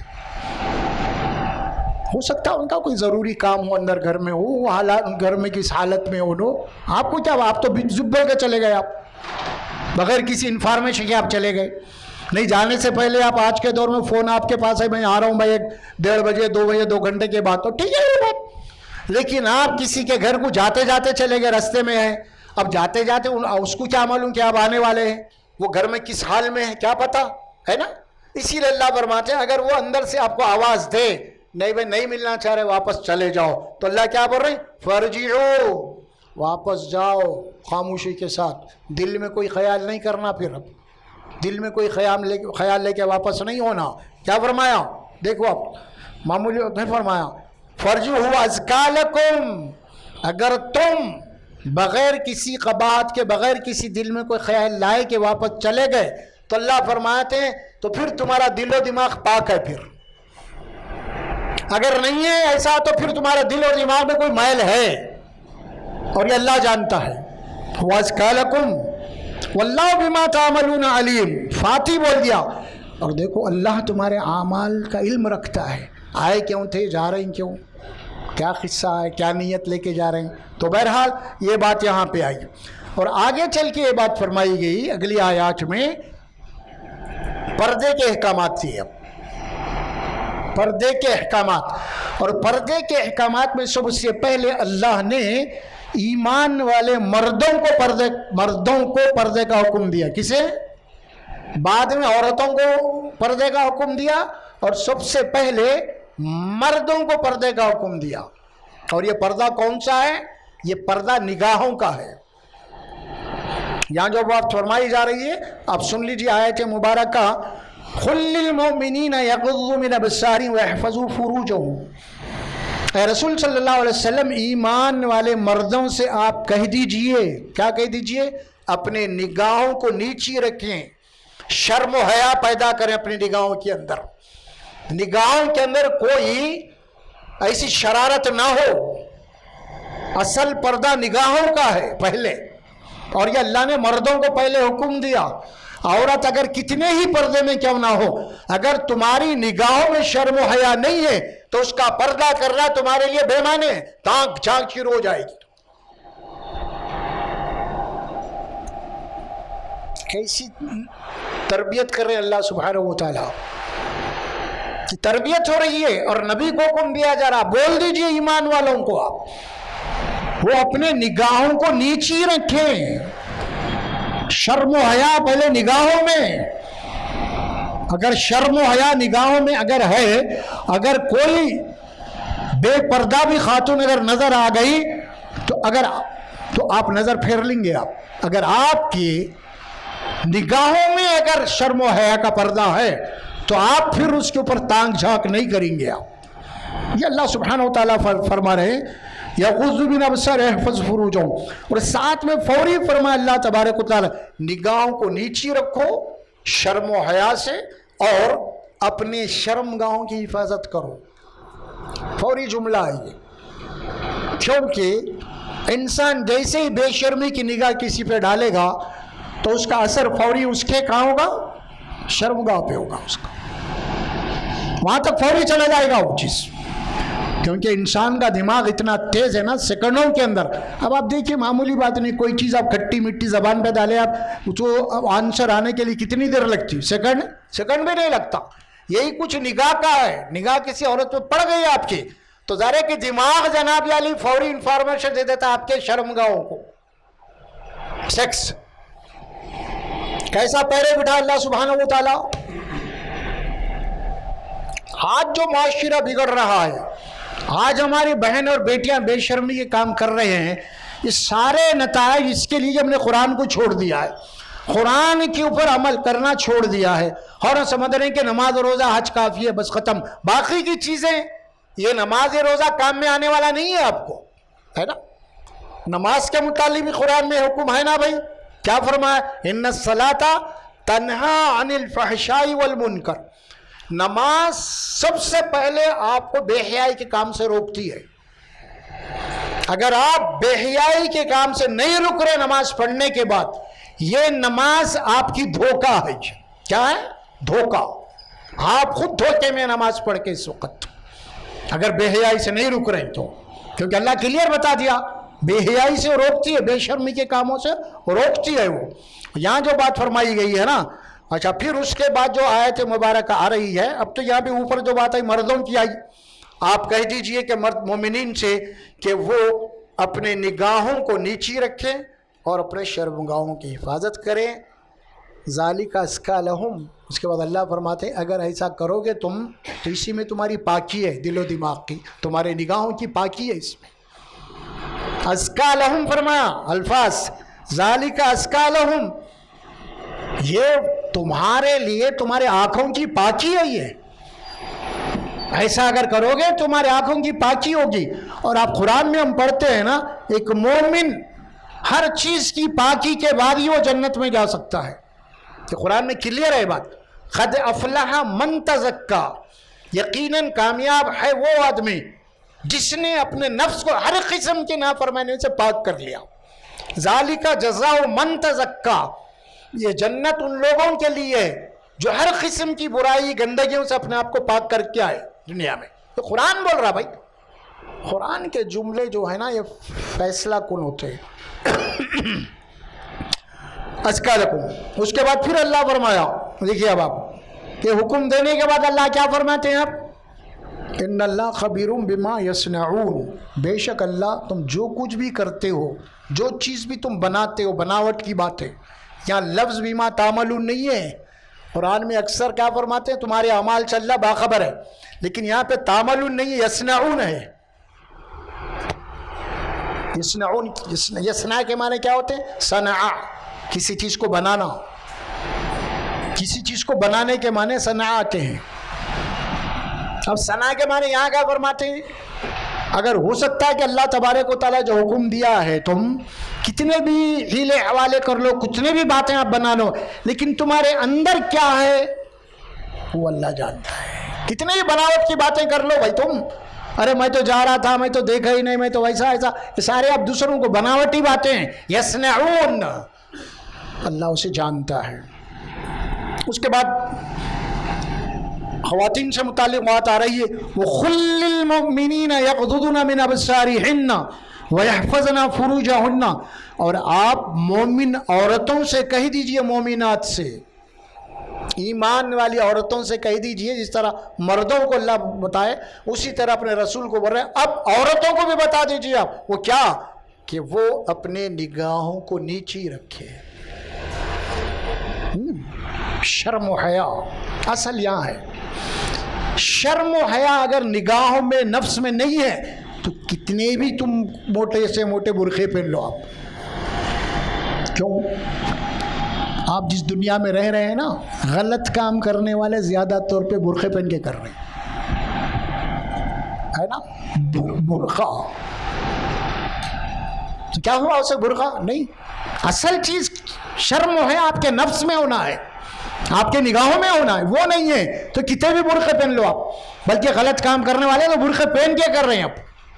ہو سکتا ہے ان کا کوئی ضروری کام ہو اندر گھر میں ہو, وہ حالات گھر میں کس حالت میں ہو. آپ کو کیا, آپ تو زبر کے چلے گئے, آپ بغیر کسی انفارمیشن کے آپ چلے گئے. نہیں جانے سے پہلے آپ, آج کے دور میں فون آپ کے پاس ہے, میں آ رہا ہوں بھائی 1:30 بجے 2 بجے 2 گھنٹے کے بعد, تو ٹھیک ہے یہ بات. لیکن آپ کسی کے گھر کو جاتے جاتے چلے گئے, رستے میں ہیں, اب جاتے جاتے اس کو کیا معلوم کہ آپ آنے والے ہیں, وہ گھر میں کس حال میں ہے کیا پتا ہے نا. اسی لیے اللہ فرماتے ہیں اگر وہ اندر سے آپ کو آواز دے نہیں بھائی نہیں ملنا چاہ رہے واپس چلے جاؤ, تو اللہ کیا بول رہے ہیں فرجعو, واپس جاؤ خاموشی کے ساتھ. دل میں کوئی خیال نہیں کرنا, پھر اب دل میں کوئی خیال لے کے واپس نہیں ہونا. کیا فرمایا دیکھو, اب معمولی نہیں فرمایا فرجعو ازکا لکم, اگر تم بغیر کسی قباحت کے, بغیر کسی دل میں کوئی خیال لائے کہ واپس چلے گئے, تو اللہ فرماتے ہیں تو پھر تمہارا دل و دماغ پاک ہے. پھر اگر نہیں ہے ایسا تو پھر تمہارا دل اور دماغ میں کوئی مائل ہے, اور یہ اللہ جانتا ہے. وَأَزْكَىٰ لَكُمْ وَاللَّهُ بِمَا تَعْمَلُونَ عَلِيمٌ. فاتح بول دیا, اور دیکھو اللہ تمہارے اعمال کا علم رکھتا ہے. آئے کیوں تھے, جا رہے ہیں کیوں, کیا قصہ ہے, کیا نیت لے کے جا رہے ہیں. تو بہرحال یہ بات یہاں پہ آئی, اور آگے چل کے یہ بات فرمائی گئی اگلی آیات میں پردے کے احکامات تھی. اب پردے کے احکامات, اور پردے کے احکامات میں سب سے پہلے اللہ نے ایمان والے مردوں کو پردے کا حکم دیا. کسے؟ بعد میں عورتوں کو پردے کا حکم دیا, اور سب سے پہلے مردوں کو پردے کا حکم دیا. اور یہ پردہ کون سا ہے؟ یہ پردہ نگاہوں کا ہے. یہاں جو بات فرمائی جا رہی ہے آپ سن لیجیے آیت مبارکہ, قُل لِّلْمُؤْمِنِينَ يَغُضُّوا مِنْ أَبْصَارِهِمْ وَيَحْفَظُوا فُرُوجَهُمْ. اے رسول صلی اللہ علیہ وسلم ایمان والے مردوں سے آپ کہہ دیجئے, کیا کہہ دیجئے, اپنے نگاہوں کو نیچی رکھیں, شرم و حیا پیدا کریں اپنی نگاہوں کے اندر. نگاہوں کے اندر کوئی ایسی شرارت نہ ہو. اصل پردہ نگاہوں کا ہے پہلے, اور یہ اللہ نے مردوں کو پہلے حکم دیا. عورت اگر کتنے ہی پردے میں کیوں نہ ہو, اگر تمہاری نگاہوں میں شرم و حیا نہیں ہے تو اس کا پردہ کرنا تمہارے لیے بے معنی ہے, تانک جھانک شروع ہو جائے گی. کیسی تربیت کر رہے اللہ سبحانہ و تعالیٰ, تربیت ہو رہی ہے, اور نبی کو حکم دیا جا رہا بول دیجئے ایمان والوں کو آپ وہ اپنے نگاہوں کو نیچی رکھیں. شرم و حیا پہلے نگاہوں میں, اگر شرم و حیا نگاہوں میں اگر ہے, اگر کوئی بے پردہ بھی خاتون اگر نظر آ گئی تو آپ نظر پھیر لیں گے. آپ اگر آپ کی نگاہوں میں اگر شرم و حیا کا پردہ ہے تو آپ پھر اس کے اوپر تانگ جھانک نہیں کریں گے. آپ یہ اللہ سبحانہ و تعالیٰ فرما رہے ہیں یغض من ابصارہم یحفظ فروجہم, اور ساتھ میں فوری فرمایا اللہ تبارک و تعالیٰ نگاہوں کو نیچی رکھو شرم و حیا سے, اور اپنے شرمگاہوں کی حفاظت کرو. فوری جملہ ہے یہ, کیونکہ انسان جیسے ہی بے شرمی کی نگاہ کسی پہ ڈالے گا تو اس کا اثر فوری اس کے کہاں ہوگا, شرمگاہ پہ ہوگا. اس کا وہاں تک فوری چلا جائے گا وہ چیز, کیونکہ انسان کا دماغ اتنا تیز ہے نا سیکنڈوں کے اندر. اب آپ دیکھیے معمولی بات نہیں, کوئی چیز آپ کھٹی مٹی زبان پہ ڈالے آپ تو آنسر آنے کے لیے کتنی دیر لگتی, سیکنڈ بھی نہیں لگتا. یہی کچھ نگاہ کا ہے. نگاہ کسی عورت پہ پڑ گئی آپ کی تو ظاہر ہے کہ دماغ جناب علی فوری انفارمیشن دے دیتا آپ کے شرمگاہوں کو. سیکس کیسا پیرے بٹھا اللہ سبحانہ و تعالیٰ. آج جو معاشرہ بگڑ رہا ہے, آج ہماری بہن اور بیٹیاں بے شرمی کے کام کر رہے ہیں, یہ سارے نتائج اس کے لیے ہم نے قرآن کو چھوڑ دیا ہے, قرآن کے اوپر عمل کرنا چھوڑ دیا ہے, اور ہم سمجھ رہے ہیں کہ نماز روزہ حج کافی ہے, بس ختم. باقی کی چیزیں, یہ نماز روزہ کام میں آنے والا نہیں ہے آپ کو, ہے نا. نماز کے متعلق بھی قرآن میں حکم ہے نا بھائی, کیا فرمایا ان الصلاۃ تنہا عن الفحشاء والمنکر. نماز سب سے پہلے آپ کو بے حیائی کے کام سے روکتی ہے. اگر آپ بے حیائی کے کام سے نہیں رک رہے نماز پڑھنے کے بعد, یہ نماز آپ کی دھوکہ ہے. کیا ہے؟ دھوکہ. آپ خود دھوکے میں نماز پڑھ کے اس وقت اگر بے حیائی سے نہیں رک رہے تو، کیونکہ اللہ کلیئر بتا دیا بے حیائی سے روکتی ہے، بے شرمی کے کاموں سے روکتی ہے وہ. یہاں جو بات فرمائی گئی ہے نا، اچھا پھر اس کے بعد جو آیت مبارکہ آ رہی ہے، اب تو یہاں بھی اوپر جو بات آئی مردوں کی آئی. آپ کہہ دیجئے کہ مرد مومنین سے کہ وہ اپنے نگاہوں کو نیچی رکھیں اور اپنے شرمگاہوں کی حفاظت کریں. ذالک ازکی لہم. اس کے بعد اللہ فرماتے ہیں اگر ایسا کرو گے تم تو اسی میں تمہاری پاکی ہے، دل و دماغ کی، تمہارے نگاہوں کی پاکی ہے اس میں. ازکی لہم فرمایا الفاظ، ذالک ازکی لہم، یہ تمہارے لیے تمہارے آنکھوں کی پاکی ہے. یہ ایسا اگر کرو گے تمہارے آنکھوں کی پاکی ہوگی. اور آپ قرآن میں ہم پڑھتے ہیں نا، ایک مومن ہر چیز کی پاکی کے بعد ہی وہ جنت میں جا سکتا ہے. کہ قرآن میں کلیئر ہے بات، قد افلح من تزکا، یقیناً کامیاب ہے وہ آدمی جس نے اپنے نفس کو ہر قسم کے نافرمانی سے پاک کر لیا. ذالک جزاء من تزکا، یہ جنت ان لوگوں کے لیے جو ہر قسم کی برائی گندگیوں سے اپنے آپ کو پاک کر کے آئے دنیا میں. تو قرآن بول رہا بھائی، قرآن کے جملے جو ہے نا یہ فیصلہ کن ہوتے ہیں. ازکی لکم. اس کے بعد پھر اللہ فرمایا، دیکھیے اب آپ کہ حکم دینے کے بعد اللہ کیا فرماتے ہیں اب، ان اللہ خبیر بما یصنعون، بے شک اللہ تم جو کچھ بھی کرتے ہو، جو چیز بھی تم بناتے ہو، بناوٹ کی بات ہے. یہاں لفظ بما تعملون نہیں ہے. قرآن میں اکثر کیا فرماتے ہیں تمہارے اعمال سے اللہ باخبر ہے، لیکن یہاں پہ تعملون نہیں ہے، یصنعون ہے. یصنعون، یصنع کے معنی کیا ہوتے ہیں؟ صنع، کسی چیز کو بنانا. کسی چیز کو بنانے کے معنی صنع آتے ہیں. اب صنع کے معنی یہاں کیا فرماتے ہیں؟ اگر ہو سکتا ہے کہ اللہ تبارک و تعالیٰ جو حکم دیا ہے تم کتنے بھی ہیلے حوالے کر لو، کتنے بھی باتیں آپ بنا لو، لیکن تمہارے اندر کیا ہے وہ اللہ جانتا ہے. کتنے بھی بناوٹ کی باتیں کر لو بھائی تم، ارے میں تو جا رہا تھا، میں تو دیکھا ہی نہیں، میں تو ایسا ایسا، یہ سارے آپ دوسروں کو بناوٹی باتیں ہیں. یصنعون، اللہ اسے جانتا ہے. اس کے بعد خواتین سے متعلق بات آ رہی ہے، وَقُلْ لِلْمُؤْمِنِينَ يَغْضُضْنَ مِنْ أَبْصَارِهِنَّ وَيَحْفَظْنَ فُرُوجَهُنَّ. اور آپ مومن عورتوں سے کہہ دیجئے، مومنات سے، ایمان والی عورتوں سے کہہ دیجئے، جس طرح مردوں کو اللہ بتائے اسی طرح اپنے رسول کو بول رہے ہیں اب عورتوں کو بھی بتا دیجئے آپ. وہ کیا؟ کہ وہ اپنے نگاہوں کو نیچی رکھے. شرم و حیا اصل یہاں ہے. شرم و حیا اگر نگاہوں میں، نفس میں نہیں ہے تو کتنے بھی تم موٹے سے موٹے برقعے پہن لو آپ. کیوں؟ آپ جس دنیا میں رہ رہے ہیں نا، غلط کام کرنے والے زیادہ طور پہ برقعے پہن کے کر رہے ہیں، ہے نا؟ برقع تو کیا ہوا اسے برقع نہیں. اصل چیز شرم ہے آپ کے نفس میں ہونا ہے، آپ کے نگاہوں میں ہونا ہے، وہ نہیں ہے تو کتنے بھی برقعے پہن لو آپ. بلکہ غلط کام کرنے والے تو برقعے پہن کے کر رہے ہیں اب.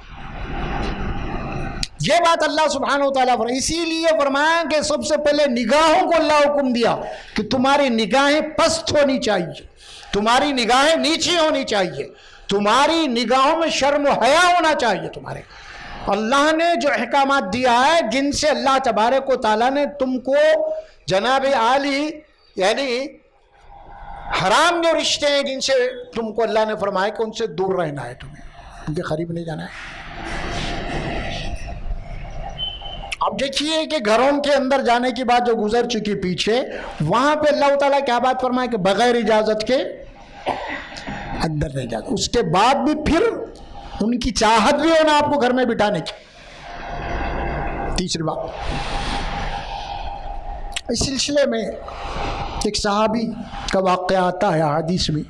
یہ بات اللہ سبحانہ وتعالیٰ فرمایا. اسی لیے فرمایا کہ سب سے پہلے نگاہوں کو اللہ حکم دیا کہ تمہاری نگاہیں پست ہونی چاہیے، تمہاری نگاہیں نیچی ہونی چاہیے، تمہاری نگاہوں میں شرم و حیا ہونا چاہیے تمہارے. اللہ نے جو احکامات دیا ہے، جن سے اللہ تبارک و تعالیٰ نے تم کو جناب عالی، یعنی حرام جو رشتے ہیں جن سے تم کو اللہ نے فرمایا کہ ان سے دور رہنا ہے، تمہیں ان کے قریب نہیں جانا ہے. اب دیکھیے کہ گھروں کے اندر جانے کی بات جو گزر چکی پیچھے، وہاں پہ اللہ تعالیٰ کیا بات فرمائے کہ بغیر اجازت کے اندر نہیں جاتا. اس کے بعد بھی پھر ان کی چاہت بھی ہونا آپ کو گھر میں بٹھانے کی. تیسری بات، اس سلسلے میں ایک صحابی کا واقعہ آتا ہے حدیث میں.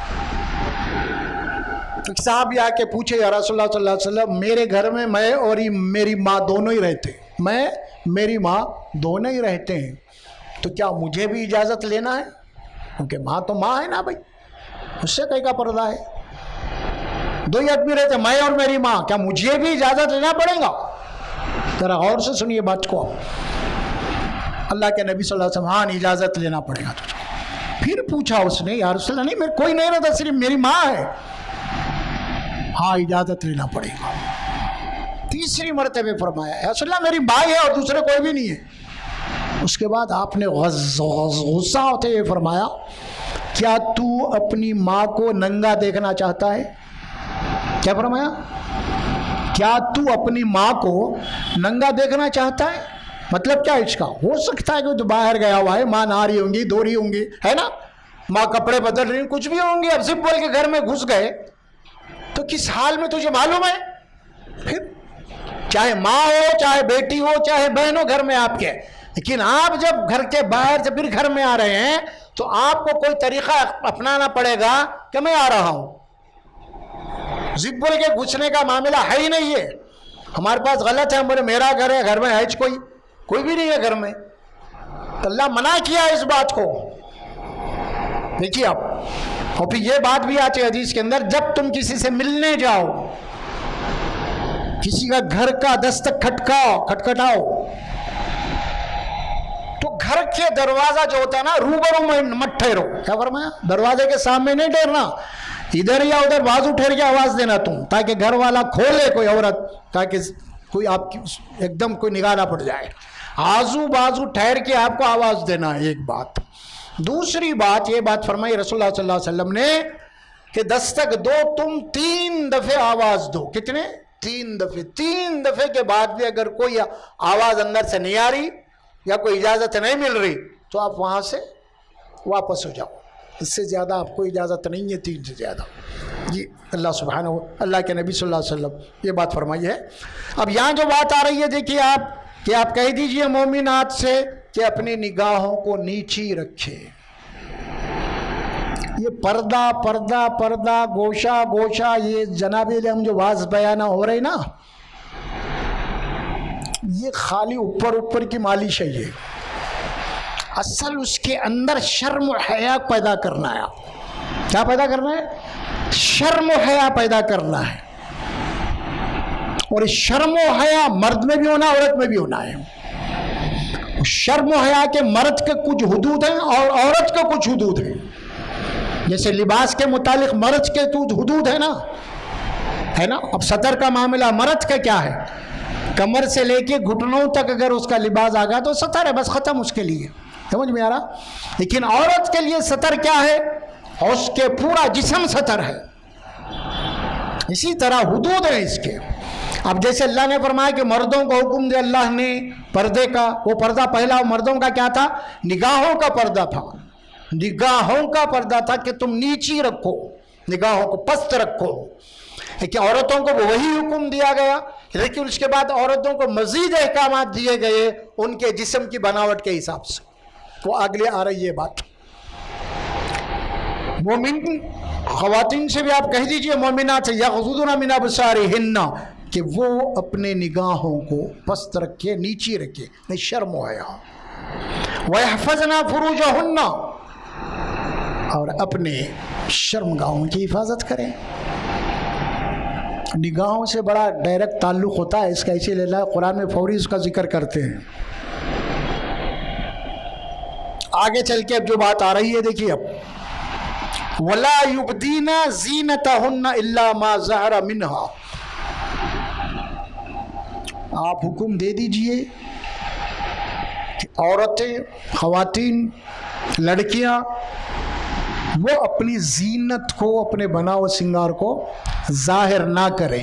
ایک صحابی آ کے پوچھے یا رسول اللہ صلی اللہ علیہ وسلم، میرے گھر میں میں اور میری ماں دونوں ہی رہتے ہیں، میں میری ماں دونوں ہی رہتے ہیں، تو کیا مجھے بھی اجازت لینا ہے؟ کیونکہ ماں تو ماں ہے نا بھائی، اس سے کہیں کا پردہ ہے. دو ہی آدمی رہتے، میں اور میری ماں، کیا مجھے بھی اجازت لینا پڑے گا؟ ذرا غور سے سنیے بات کو. اللہ کے نبی صلی اللہ علیہ وسلم ہاں اجازت لینا پڑے گا تجھے. پھر پوچھا اس نے یا رسول اللہ نہیں میرے کوئی نہیں رہتا صرف میری ماں ہے. ہاں اجازت لینا پڑے گا. تیسری مرتبہ فرمایا یا رسول اللہ میری ماں ہے اور دوسرے کوئی بھی نہیں ہے. اس کے بعد آپ نے غصہ ہوتے ہوئے فرمایا کیا تو اپنی ماں کو ننگا دیکھنا چاہتا ہے؟ کیا فرمایا؟ کیا تو اپنی ماں کو ننگا دیکھنا چاہتا ہے؟ مطلب کیا اس کا؟ ہو سکتا ہے کہ تو باہر گیا ہوا ہے، ماں نہا رہی ہوں گی، دھو رہی ہوں گی، ہے نا، ماں کپڑے بدل رہی ہوں، کچھ بھی ہوں گی. اب زپ بول کے گھر میں گھس گئے تو کس حال میں تجھے معلوم ہے؟ پھر چاہے ماں ہو، چاہے بیٹی ہو، چاہے بہن ہو گھر میں آپ کے، لیکن آپ جب گھر کے باہر سے پھر گھر میں آ رہے ہیں تو آپ کو کوئی طریقہ اپنانا پڑے گا کہ میں آ رہا ہوں. زپ بول کے گھسنے کا معاملہ ہے ہی نہیں ہے. ہمارے پاس غلط ہے، ہم بولے میرا گھر ہے، گھر میں ہے کوئی بھی نہیں ہے گھر میں. تو اللہ منع کیا اس بات کو. دیکھیے آپ، اور پھر یہ بات بھی آتی ہے حدیث کے اندر جب تم کسی سے ملنے جاؤ، کسی کا گھر کا دستک کھٹکھٹاؤ تو گھر کے دروازہ جو ہوتا ہے نا روبرو میں مت ٹھہرو. کیا فرمایا؟ دروازے کے سامنے نہیں ٹھہرنا، ادھر یا ادھر بازو ٹھہر کے آواز دینا تم، تاکہ گھر والا کھولے کوئی عورت، تاکہ کوئی آپ کی ایک دم کوئی نگاہ نہ پڑ جائے. آزو بازو ٹھہر کے آپ کو آواز دینا ہے ایک بات. دوسری بات یہ بات فرمائی رسول اللہ صلی اللہ علیہ وسلم نے کہ دستک دو تم 3 دفعے آواز دو. کتنے؟ 3 دفعے. 3 دفعے کے بعد بھی اگر کوئی آواز اندر سے نہیں آ رہی یا کوئی اجازت نہیں مل رہی تو آپ وہاں سے واپس ہو جاؤ. اس سے زیادہ آپ کو اجازت نہیں ہے 3 سے زیادہ. جی اللہ کے نبی صلی اللہ علیہ وسلم یہ بات فرمائی ہے. اب یہاں جو بات آ رہی ہے دیکھیے آپ کہ آپ کہہ دیجئے مومنات سے کہ اپنی نگاہوں کو نیچی رکھے. یہ پردہ گوشہ یہ جناب علیہ جو واز بیانہ ہو رہے نا، یہ خالی اوپر کی مالش ہے. یہ اصل اس کے اندر شرم و حیا پیدا کرنا ہے. کیا پیدا کرنا ہے؟ شرم و حیا پیدا کرنا ہے. اور اس شرم و حیا مرد میں بھی ہونا، عورت میں بھی ہونا ہے. شرم و حیا کے مرد کے کچھ حدود ہیں اور عورت کے کچھ حدود ہیں. جیسے لباس کے متعلق مرد کے کچھ حدود ہیں نا، ہے نا. اب سطر کا معاملہ مرد کا کیا ہے؟ کمر سے لے کے گھٹنوں تک اگر اس کا لباس آ گیا تو سطر ہے، بس ختم اس کے لیے. سمجھ میں آ رہا؟ لیکن عورت کے لیے سطر کیا ہے؟ اس کے پورا جسم سطر ہے. اسی طرح حدود ہیں اس کے. اب جیسے اللہ نے فرمایا کہ مردوں کو حکم دے اللہ نے پردے کا، وہ پردہ پہلا مردوں کا کیا تھا؟ نگاہوں کا پردہ تھا. نگاہوں کا پردہ تھا کہ تم نیچی رکھو، نگاہوں کو پست رکھو. کہ عورتوں کو وہی حکم دیا گیا، لیکن اس کے بعد عورتوں کو مزید احکامات دیے گئے ان کے جسم کی بناوٹ کے حساب سے. وہ اگلے آ رہی ہے بات. مومن خواتین سے بھی آپ کہہ دیجئے مومنات سے یغضضن من ابصارہن کہ وہ اپنے نگاہوں کو پست رکھے، نیچی رکھے، نہیں شرم و حیا. وَيَحْفَظْنَ فُرُوجَهُنَّ اور اپنے شرمگاہوں کی حفاظت کریں. نگاہوں سے بڑا ڈائریکٹ تعلق ہوتا ہے اس کا، اسی لیے قرآن میں فوری اس کا ذکر کرتے ہیں. آگے چل کے اب جو بات آ رہی ہے دیکھیے اب وَلَا يُبْدِينَ زِينَتَهُنَّ إِلَّا مَا ظَهَرَ مِنْهَا. آپ حکم دے دیجئے کہ عورتیں، خواتین، لڑکیاں وہ اپنی زینت کو، اپنے بناؤ سنگار کو ظاہر نہ کریں.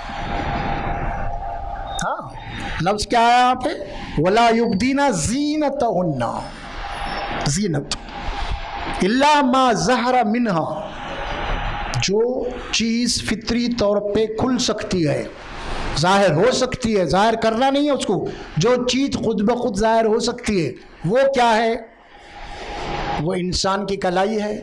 ہاں لفظ کیا ہے یہاں پہ؟ وَلَا يُبْدِينَ زِينَتَهُنَّ، زینت الا ما ظہر منہا، جو چیز فطری طور پہ کھل سکتی ہے، ظاہر ہو سکتی ہے. ظاہر کرنا نہیں ہے اس کو، جو چیز خود بخود ظاہر ہو سکتی ہے وہ کیا ہے؟ وہ انسان کی کلائی ہے،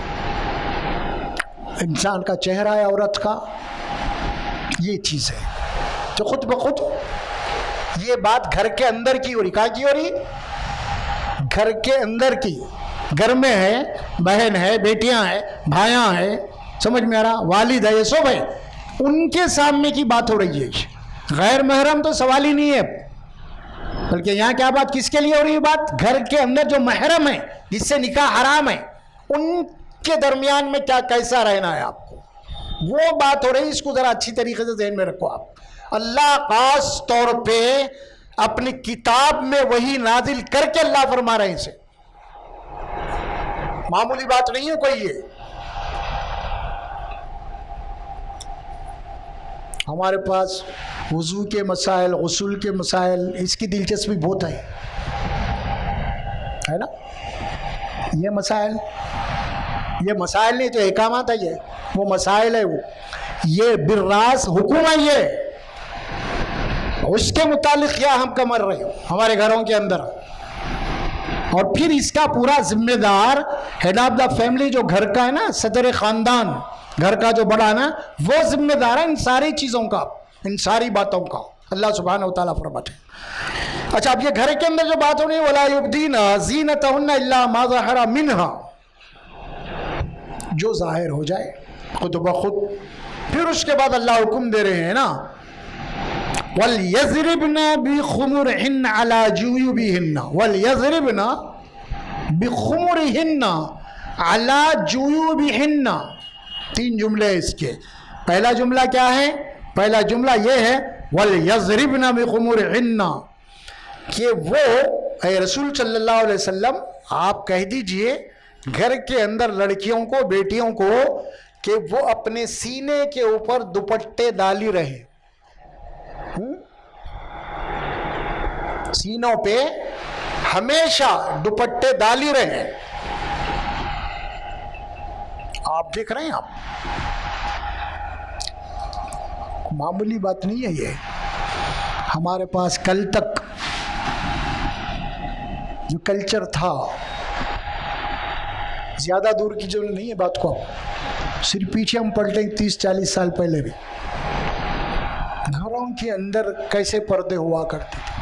انسان کا چہرہ ہے، عورت کا، یہ چیز ہے جو خود بخود. یہ بات گھر کے اندر کی ہو رہی. کہاں کی ہو رہی؟ گھر کے اندر کی. گھر میں ہے، بہن ہے، بیٹیاں ہیں، بھائیاں ہیں، سمجھ میں آ رہا، والد ہے، یہ سب ہے، ان کے سامنے کی بات ہو رہی ہے. غیر محرم تو سوال ہی نہیں ہے. بلکہ یہاں کیا بات کس کے لیے ہو رہی ہے؟ بات گھر کے اندر جو محرم ہے جس سے نکاح حرام ہے ان کے درمیان میں کیا کیسا رہنا ہے آپ کو، وہ بات ہو رہی ہے. اس کو ذرا اچھی طریقے سے ذہن میں رکھو آپ. اللہ خاص طور پہ اپنی کتاب میں وہی نازل کر کے اللہ فرما رہے ہیں، اسے معمولی بات نہیں ہے کوئی. یہ ہمارے پاس وضو کے مسائل، غسل کے مسائل، اس کی دلچسپی بہت ہے نا. یہ مسائل نہیں تو احکامات ہے، یہ وہ مسائل ہے، وہ یہ بالراس حکم ہے. یہ اس کے متعلق کیا ہم کمر رہے ہمارے گھروں کے اندر، اور پھر اس کا پورا ذمہ دار ہیڈ آف دا فیملی جو گھر کا ہے نا، صدر خاندان، گھر کا جو بڑا نا، وہ ذمہ دار ہے ان ساری چیزوں کا، ان ساری باتوں کا. اللہ سبحانہ و تعالیٰ فرماتے ہیں. اچھا اب یہ گھر کے اندر جو بات ہو رہی ہے وَلَا يُبْدِينَ زِينَتَهُنَّ إِلَّا مَا ظَهَرَ مِنْهَا، جو ظاہر ہو جائے خود بخود. پھر اس کے بعد اللہ حکم دے رہے ہیں نا وَلْيَضْرِبْنَ بِخُمُرِهِنَّ عَلَى جُيُوبِهِنَّ، وَلْيَضْرِبْنَ بِخُمُرِهِنَّ عَلَى جُيُوبِهِنَّ. تین جملے اس کے. پہلا جملہ کیا ہے؟ پہلا جملہ یہ ہے وَلْيَضْرِبْنَ بِخُمُرِهِنَّ، کہ وہ اے رسول صلی اللہ علیہ وسلم آپ کہہ دیجئے گھر کے اندر لڑکیوں کو، بیٹیوں کو، کہ وہ اپنے سینے کے اوپر دوپٹے ڈالی رہے، سینوں پہ ہمیشہ دوپٹے ڈالی رہے. آپ دیکھ رہے ہیں، آپ معمولی بات نہیں ہے. یہ ہمارے پاس کل تک جو کلچر تھا، زیادہ دور کی جو نہیں ہے بات کو، صرف پیچھے ہم پلٹیں 30-40 سال پہلے بھی گھروں کے اندر کیسے پردے ہوا کرتے تھے.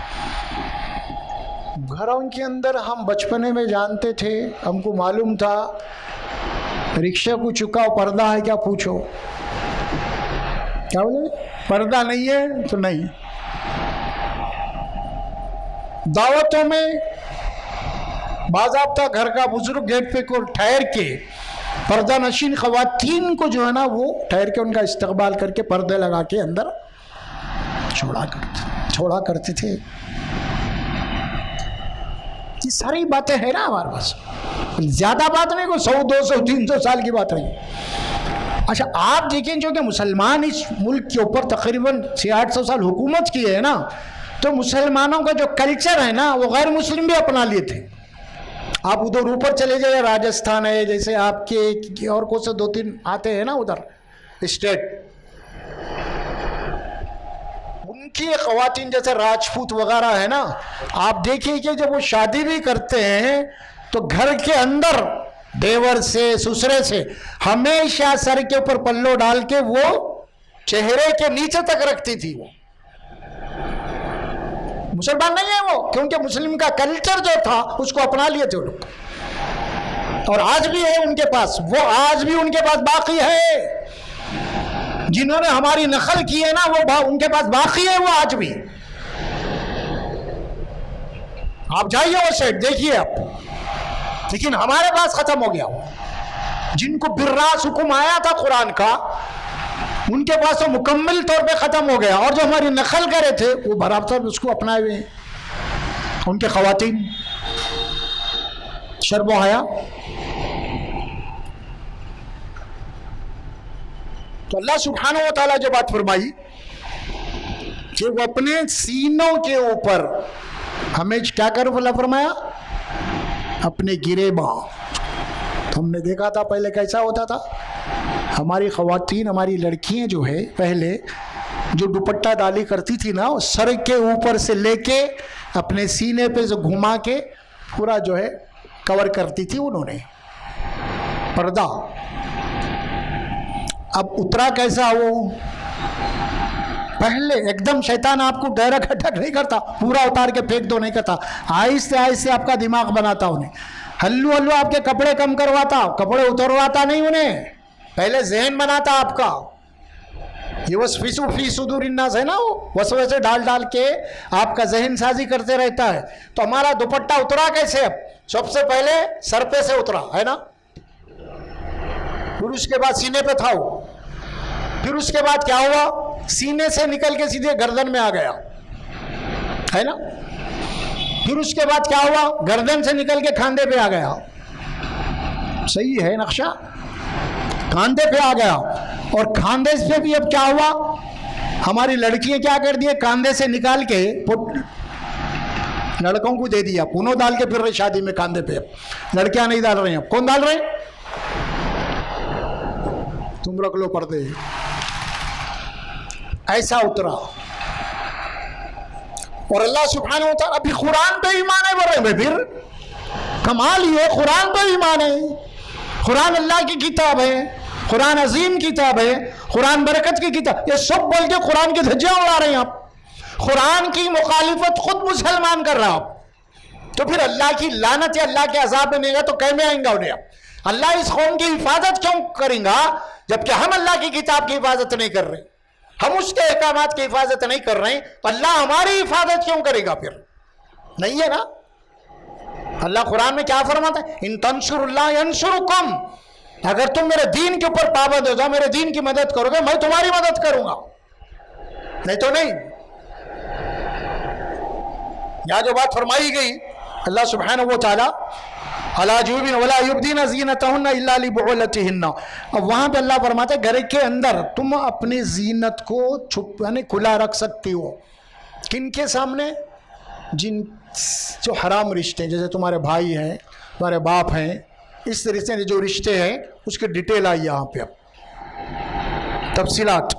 گھروں کے اندر ہم بچپنے میں جانتے تھے، ہم کو معلوم تھا رکشے کو چکاؤ پردہ ہے کیا پوچھو، کیا بولے پردہ نہیں ہے تو نہیں. دعوتوں میں باضابطہ گھر کا بزرگ گیٹ پہ کو ٹھہر کے پردہ نشین خواتین کو جو ہے نا وہ ٹھہر کے ان کا استقبال کر کے پردے لگا کے اندر چھوڑا کرتے تھے. یہ ساری باتیں ہیں نا ہمارے پاس، زیادہ بات نہیں، کوئی 100-200-300 سال کی بات نہیں. اچھا آپ دیکھیں جو کہ مسلمان اس ملک کے اوپر تقریباً 600-800 سال حکومت کی ہے نا، تو مسلمانوں کا جو کلچر ہے نا وہ غیر مسلم بھی اپنا لیے تھے. آپ ادھر اوپر چلے جائے، راجستھان ہے، جیسے آپ کے اور کو سے 2-3 آتے ہیں نا ادھر اسٹیٹ، ان کی خواتین جیسے راجپوت وغیرہ ہے نا، آپ دیکھیں کہ جب وہ شادی بھی کرتے ہیں تو گھر کے اندر دیور سے، سسرے سے ہمیشہ سر کے اوپر پلو ڈال کے وہ چہرے کے نیچے تک رکھتی تھی. وہ مسلمان نہیں ہے وہ، کیونکہ مسلم کا کلچر جو تھا اس کو اپنا لیے تھے لوگ، اور آج بھی ہے ان کے پاس، وہ آج بھی ان کے پاس باقی ہے. جنہوں نے ہماری نقل کی ہے نا وہ ان کے پاس باقی ہے وہ آج بھی. آپ جائیے وہ سائڈ دیکھیے آپ، لیکن ہمارے پاس ختم ہو گیا. جن کو بالراس حکم آیا تھا قرآن کا ان کے پاس تو مکمل طور پہ ختم ہو گیا، اور جو ہماری نقل کرے تھے وہ برابر اس کو اپنائے ہوئے ہیں. ان کے خواتین شرم و حیا. تو اللہ سبحانہ و تعالیٰ جو بات فرمائی کہ وہ اپنے سینوں کے اوپر ہمیں کیا کرو، اللہ فرمایا اپنے گریباں. تو ہم نے دیکھا تھا پہلے کیسا ہوتا تھا، ہماری خواتین، ہماری لڑکیاں جو ہے پہلے جو دوپٹہ ڈالی کرتی تھی نا، سر کے اوپر سے لے کے اپنے سینے پہ جو گھما کے پورا جو ہے کور کرتی تھی انہوں نے پردہ. اب اترا کیسا وہ، پہلے ایک دم شیطان آپ کو ڈائریکٹ اٹیک نہیں کرتا، پورا اتار کے پھینک دو نہیں کرتا، آہستہ آہستہ آپ کا دماغ بناتا انہیں، ہلو ہلو آپ کے کپڑے کم کرواتا، کپڑے اترواتا نہیں انہیں، پہلے ذہن بناتا آپ کا. یہ وسوسو فی صدور الناس ہے نا، وہ وسوسے ڈال ڈال کے آپ کا ذہن سازی کرتے رہتا ہے. تو ہمارا دوپٹہ اترا کیسے؟ اب سب سے پہلے سر پہ سے اترا ہے نا، پھر اس کے بعد سینے پہ تھا وہ، پھر اس کے بعد کیا ہوا؟ سینے سے نکل کے سیدھے گردن میں آ گیا ہے نا، پھر اس کے بعد کیا ہوا؟ گردن سے نکل کے کھاندے پہ آ گیا. صحیح ہے نقشہ؟ کاندھے پہ آ گیا. اور کاندھے سے بھی اب کیا ہوا؟ ہماری لڑکیاں کیا کر دیے؟ کاندھے سے نکال کے لڑکوں کو دے دیا، پونو ڈال کے پھر رہے شادی میں کاندھے پہ. لڑکیاں نہیں ڈال رہی ہیں. کون ڈال رہے ہیں؟ تم رکھ لو پردے. ایسا اترا. اور اللہ سبحانہ و تعالیٰ ابھی قرآن پہ ایمان ہے بول رہے ہیں. پھر کمال یہ قرآن پہ ایمان ہے. قرآن اللہ کی کتاب ہے، قرآن عظیم کتاب ہے، قرآن برکت کی کتاب. یہ سب بول کے قرآن کی دھجیاں اڑا رہے ہیں آپ. قرآن کی مخالفت خود مسلمان کر رہا آپ. تو پھر اللہ کی لعنت یا اللہ کے عذاب میں نہیں گا تو کہیں میں آئیں گا انہیں؟ اللہ اس قوم کی حفاظت کیوں کریں گا جبکہ ہم اللہ کی کتاب کی حفاظت نہیں کر رہے، ہم اس کے احکامات کی حفاظت نہیں کر رہے ہیں، تو اللہ ہماری حفاظت کیوں کرے گا؟ پھر نہیں ہے نا. اللہ قرآن میں کیا فرماتا ہے؟ ان تنصروا اللہ ینصرکم. اگر تم میرے دین کے اوپر پابند ہو جاؤ، میرے دین کی مدد کرو گے، میں تمہاری مدد کروں گا، نہیں تو نہیں. یہاں جو بات فرمائی گئی اللہ سبحانہ و تعالی الا جوبن ولا یبدین زینتہن الا لبعولتہن. اب وہاں پہ اللہ فرماتا ہے گھر کے اندر تم اپنی زینت کو چھپ یعنی کھلا رکھ سکتی ہو. کن کے سامنے؟ جن جو حرام رشتے، جیسے تمہارے بھائی ہیں، تمہارے باپ ہیں، اس طرح سے جو رشتے ہیں اس کی ڈیٹیل آئی یہاں پہ اب تفصیلات.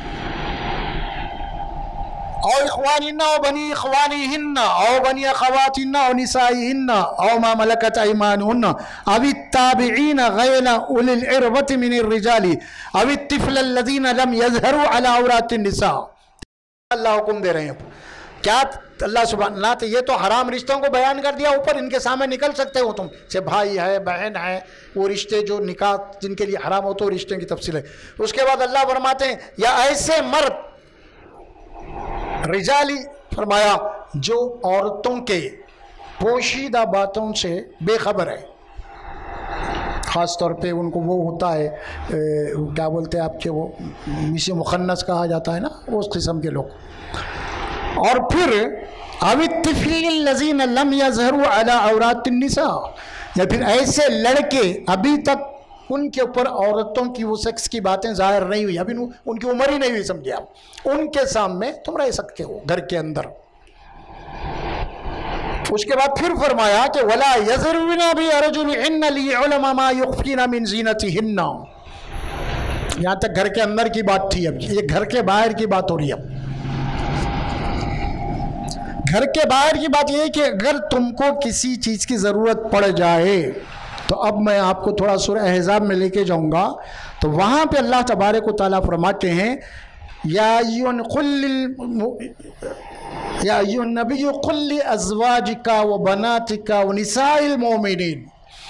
او اخوانہن او بنی اخوانہن او بنی اخواتہن او نسائہن او ما ملکت ایمانہن او التابعین غیر اولی العربۃ من الرجال او الطفل الذین لم یظہروا علی عورات النساء. اللہ حکم دے رہے ہیں. کیا اللہ سبحانہ تو یہ تو حرام رشتوں کو بیان کر دیا اوپر. ان کے سامنے نکل سکتے ہو تم سے، بھائی ہے، بہن ہے، وہ رشتے جو نکاح جن کے لیے حرام ہو تو رشتے کی تفصیل ہے. اس کے بعد اللہ فرماتے ہیں یا ایسے مرد رجالی فرمایا جو عورتوں کے پوشیدہ باتوں سے بے خبر ہے. خاص طور پہ ان کو وہ ہوتا ہے کیا بولتے ہیں آپ کے، وہ مسی مخنث کہا جاتا ہے نا، اس قسم کے لوگ. اور پھر او الطفل الذین لم یظہروا علی عورات النساء، یا پھر ایسے لڑکے ابھی تک ان کے اوپر عورتوں کی وہ سیکس کی باتیں ظاہر نہیں ہوئی، ابھی ان کی عمر ہی نہیں ہوئی، سمجھے آپ. ان کے سامنے تم رہ سکتے ہو گھر کے اندر. اس کے بعد پھر فرمایا کہ ولا یضربن بارجلہن لیعلم ما یخفین من زینتہن. یہاں تک گھر کے اندر کی بات تھی. اب یہ گھر کے باہر کی بات ہو رہی ہے. اب گھر کے باہر کی بات یہ ہے کہ اگر تم کو کسی چیز کی ضرورت پڑ جائے تو اب میں آپ کو تھوڑا سورہ احزاب میں لے کے جاؤں گا. تو وہاں پہ اللہ تبارک و تعالیٰ فرماتے ہیں یا ایھا النبی قل لازواجک وبناتک ونساء المؤمنین.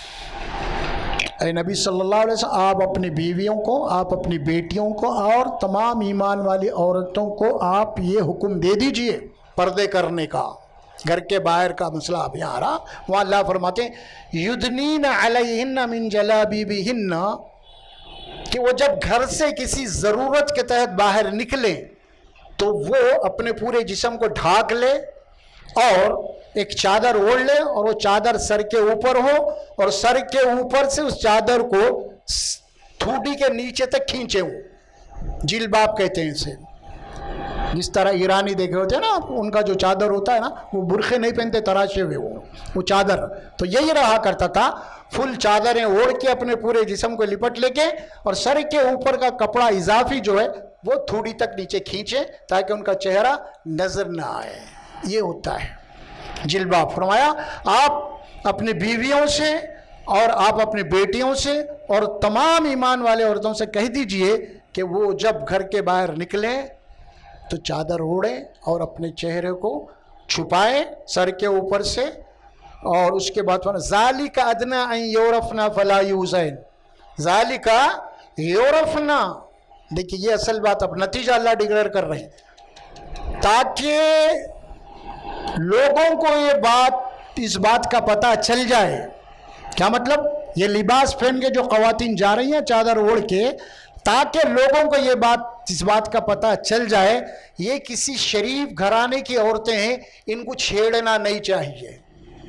اے نبی صلی اللہ علیہ وسلم آپ اپنی بیویوں کو، آپ اپنی بیٹیوں کو اور تمام ایمان والی عورتوں کو آپ یہ حکم دے دیجئے پردے کرنے کا. گھر کے باہر کا مسئلہ اب یہاں آ رہا. وہاں اللہ فرماتے ہیں یدنین علیہن من جلابیبہن، کہ وہ جب گھر سے کسی ضرورت کے تحت باہر نکلے تو وہ اپنے پورے جسم کو ڈھانک لے اور ایک چادر اوڑھ لے، اور وہ چادر سر کے اوپر ہو اور سر کے اوپر سے اس چادر کو ٹھوڈی کے نیچے تک کھینچے ہو. جلباب کہتے ہیں اسے. جس طرح ایرانی دیکھے ہوتے ہیں نا، ان کا جو چادر ہوتا ہے نا، وہ برقعے نہیں پہنتے، تراشے ہوئے وہ چادر. تو یہی رہا کرتا تھا، فل چادریں اوڑھ کے اپنے پورے جسم کو لپٹ لے کے اور سر کے اوپر کا کپڑا اضافی جو ہے وہ تھوڑی تک نیچے کھینچے تاکہ ان کا چہرہ نظر نہ آئے. یہ ہوتا ہے جلباب. فرمایا آپ اپنی بیویوں سے اور آپ اپنی بیٹیوں سے اور تمام ایمان والے عورتوں سے کہہ دیجئے کہ وہ جب گھر کے باہر نکلیں تو چادر اوڑھیں اور اپنے چہرے کو چھپائیں سر کے اوپر سے. اور اس کے بعد ذالک ادنیٰ ان یعرفن فلا یؤذین. ذالک یعرفن، دیکھیے یہ اصل بات، اب نتیجہ اللہ ڈکلیئر کر رہے ہیں تاکہ لوگوں کو اس بات کا پتہ چل جائے. کیا مطلب؟ یہ لباس پہن کے جو خواتین جا رہی ہیں چادر اوڑھ کے، تاکہ لوگوں کو اس بات کا پتہ چل جائے یہ کسی شریف گھرانے کی عورتیں ہیں، ان کو چھیڑنا نہیں چاہیے.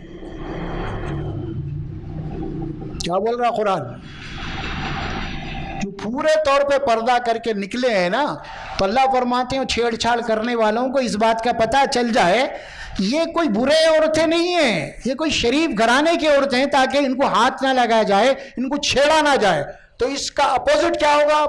کیا بول رہا قرآن؟ جو پورے طور پہ پردہ کر کے نکلے ہیں نا، تو اللہ فرماتے ہیں چھیڑ چھاڑ کرنے والوں کو اس بات کا پتہ چل جائے یہ کوئی برے عورتیں نہیں ہیں، یہ کوئی شریف گھرانے کی عورتیں ہیں، تاکہ ان کو ہاتھ نہ لگایا جائے، ان کو چھیڑا نہ جائے. تو اس کا اپوزٹ کیا ہوگا؟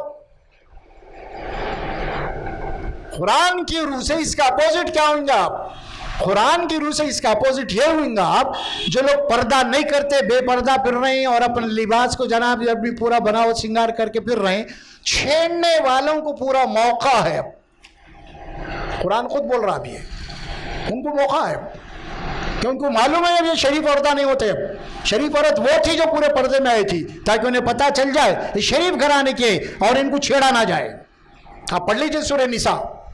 قرآن کی روح سے اس کا اپوزٹ کیا ہوں گا؟ قرآن کی روح سے اس کا اپوزٹ یہ ہوئیں گا آپ جو لوگ پردہ نہیں کرتے، بے پردہ پھر رہے ہیں اور اپنے لباس کو جناب جب بھی پورا بناوٹ سنگار کر کے پھر رہے ہیں، چھیڑنے والوں کو پورا موقع ہے. اب قرآن خود بول رہا بھی ہے ان کو موقع ہے، کیونکہ معلوم ہے اب یہ شریف عورتیں نہیں ہوتے. اب شریف عورت وہ تھی جو پورے پردے میں آئی تھی تاکہ انہیں پتہ چل جائے یہ شریف گھرانے کے اور ان کو چھیڑا نہ جائے. آپ پڑھ لیجیے سورہ نساء.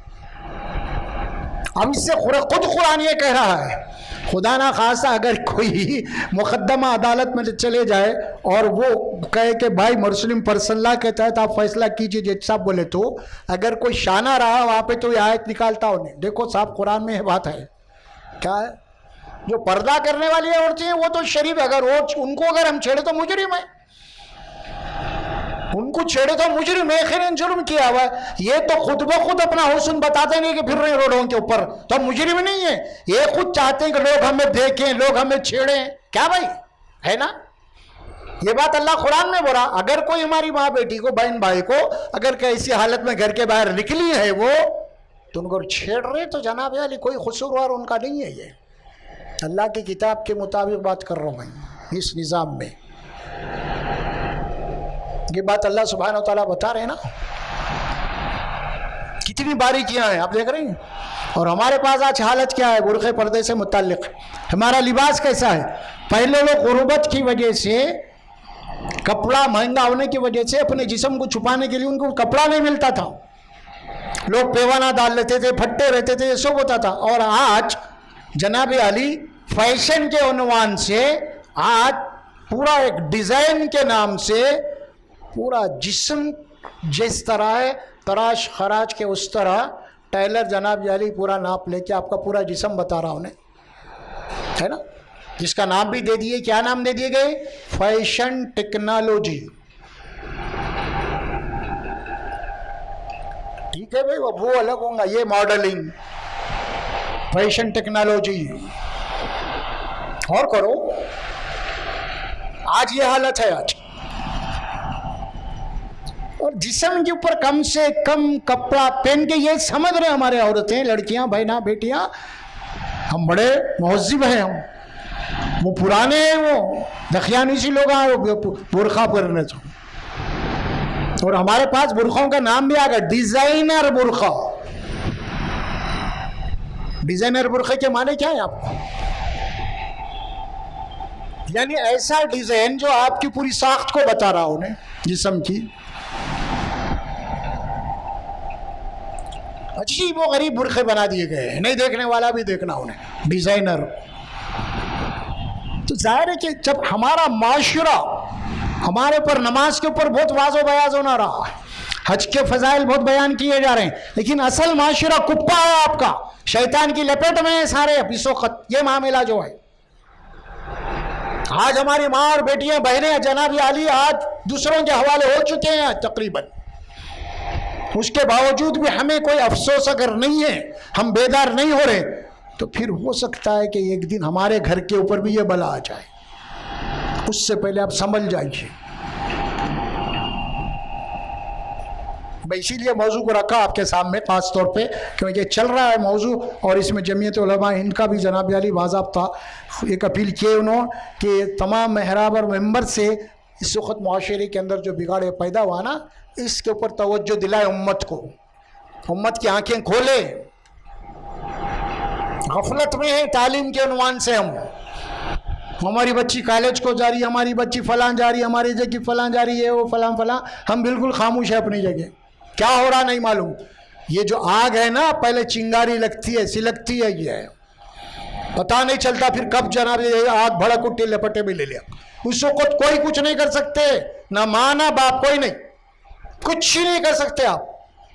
اب اس سے خود قرآن یہ کہہ رہا ہے خدا نہ خاصا اگر کوئی مقدمہ عدالت میں چلے جائے اور وہ کہے کہ بھائی مسلم پرسنل لا کے تحت آپ فیصلہ کیجئے، جج صاحب بولے تو اگر کوئی شانہ رہا وہاں پہ تو یہ آیت نکالتا ہو نہیں. دیکھو صاحب قرآن میں یہ بات ہے. کیا ہے؟ جو پردہ کرنے والی عورتیں ہیں وہ تو شریف، اگر وہ ان کو اگر ہم چھیڑے تو مجرم ہے، ان کو چھیڑے تو مجرم ہے، خیر جرم کیا ہوا ہے. یہ تو خود بخود اپنا حسن بتاتے نہیں کہ پھر رہے روڈوں کے اوپر، تو ہم مجرم نہیں ہیں. یہ خود چاہتے ہیں کہ لوگ ہمیں دیکھیں، لوگ ہمیں چھیڑیں. کیا بھائی ہے نا؟ یہ بات اللہ قرآن میں بولا. اگر کوئی ہماری ماں بیٹی کو، بہن بھائی کو اگر کیسی حالت میں گھر کے باہر نکلی ہے وہ تو ان کو چھیڑ رہے تو جناب علی کوئی قصور ان کا نہیں ہے. یہ اللہ کی کتاب کے مطابق بات کر رہا ہوں میں اس نظام میں. یہ بات اللہ سبحانہ وتعالیٰ بتا رہے ہیں نا، کتنی باریکیاں ہیں آپ دیکھ رہے ہیں. اور ہمارے پاس آج حالت کیا ہے برقع پردے سے متعلق؟ ہمارا لباس کیسا ہے؟ پہلے لوگ غربت کی وجہ سے، کپڑا مہنگا ہونے کی وجہ سے اپنے جسم کو چھپانے کے لیے ان کو کپڑا نہیں ملتا تھا، لوگ پیوانہ ڈال لیتے تھے، پھٹے رہتے تھے، یہ سب ہوتا تھا. اور آج جناب علی فیشن کے عنوان سے آج پورا ایک ڈیزائن کے نام سے پورا جسم جس طرح ہے تراش خراج کے اس طرح ٹیلر جناب علی پورا ناپ لے کے آپ کا پورا جسم بتا رہا انہیں، ہے نا؟ جس کا نام بھی دے دیے، کیا نام دے دیے گئے؟ Fashion technology. ٹھیک ہے بھائی، وہ الگ ہوں گا، یہ ماڈلنگ، فیشن ٹیکنالوجی. اور کرو، آج یہ حالت ہے. آج اور جسم کے اوپر کم سے کم کپڑا پہن کے یہ سمجھ رہے ہمارے عورتیں، لڑکیاں، بہناں، بیٹیاں ہم بڑے مہذب ہیں، وہ پرانے ہیں، وہ دخیانوسی لوگ ہیں برقع پہننے تو. اور ہمارے پاس برقعوں کا نام بھی آ گیا، ڈیزائنر برقع. ڈیزائنر برقع کے معنی کیا ہے آپ کو؟ یعنی ایسا ڈیزائن جو آپ کی پوری ساخت کو بتا رہا انہیں جسم کی. عجیب و غریب برقعے بنا دیے گئے ہیں، نہیں دیکھنے والا بھی دیکھنا انہیں، ڈیزائنر. تو ظاہر ہے کہ جب ہمارا معاشرہ ہمارے پر نماز کے اوپر بہت واضح و بیاض ہونا رہا ہے، حج کے فضائل بہت بیان کیے جا رہے ہیں، لیکن اصل معاشرہ کپا ہے آپ کا، شیطان کی لپیٹ میں ہے سارے اس وقت یہ معاملہ جو ہے. آج ہماری ماں اور بیٹیاں، بہنیں جناب علی آج دوسروں کے حوالے ہو چکے ہیں تقریباً. اس کے باوجود بھی ہمیں کوئی افسوس اگر نہیں ہے، ہم بیدار نہیں ہو رہے، تو پھر ہو سکتا ہے کہ ایک دن ہمارے گھر کے اوپر بھی یہ بلا آ جائے. اس سے پہلے آپ سنبھل جائیے. میں اسی لیے موضوع کو رکھا آپ کے سامنے خاص طور پہ، کیونکہ چل رہا ہے موضوع اور اس میں جمعیت علماء ہند کا بھی جناب علی باضابطہ ایک اپیل کیے انہوں کہ تمام محراب اور ممبر سے اس وقت معاشرے کے اندر جو بگاڑ پیدا ہوا نا، اس کے اوپر توجہ دلائے امت کو، امت کی آنکھیں کھولے. غفلت میں ہے تعلیم کے عنوان سے، ہماری بچی کالج کو جا رہی، ہماری بچی فلاں جا رہی، ہماری جگہ فلاں جا رہی ہے، وہ فلاں فلاں، ہم بالکل خاموش ہے اپنی جگہ. کیا ہو رہا نہیں معلوم. یہ جو آگ ہے نا پہلے چنگاری لگتی ہے, سلگتی ہے, یہ پتہ نہیں چلتا پھر کب جناب یہ آگ بھڑک اٹھی لپٹے بھی لے لیا. اس وقت کوئی کچھ نہیں کر سکتے, نہ ماں نہ باپ, کوئی نہیں, کچھ ہی نہیں کر سکتے آپ.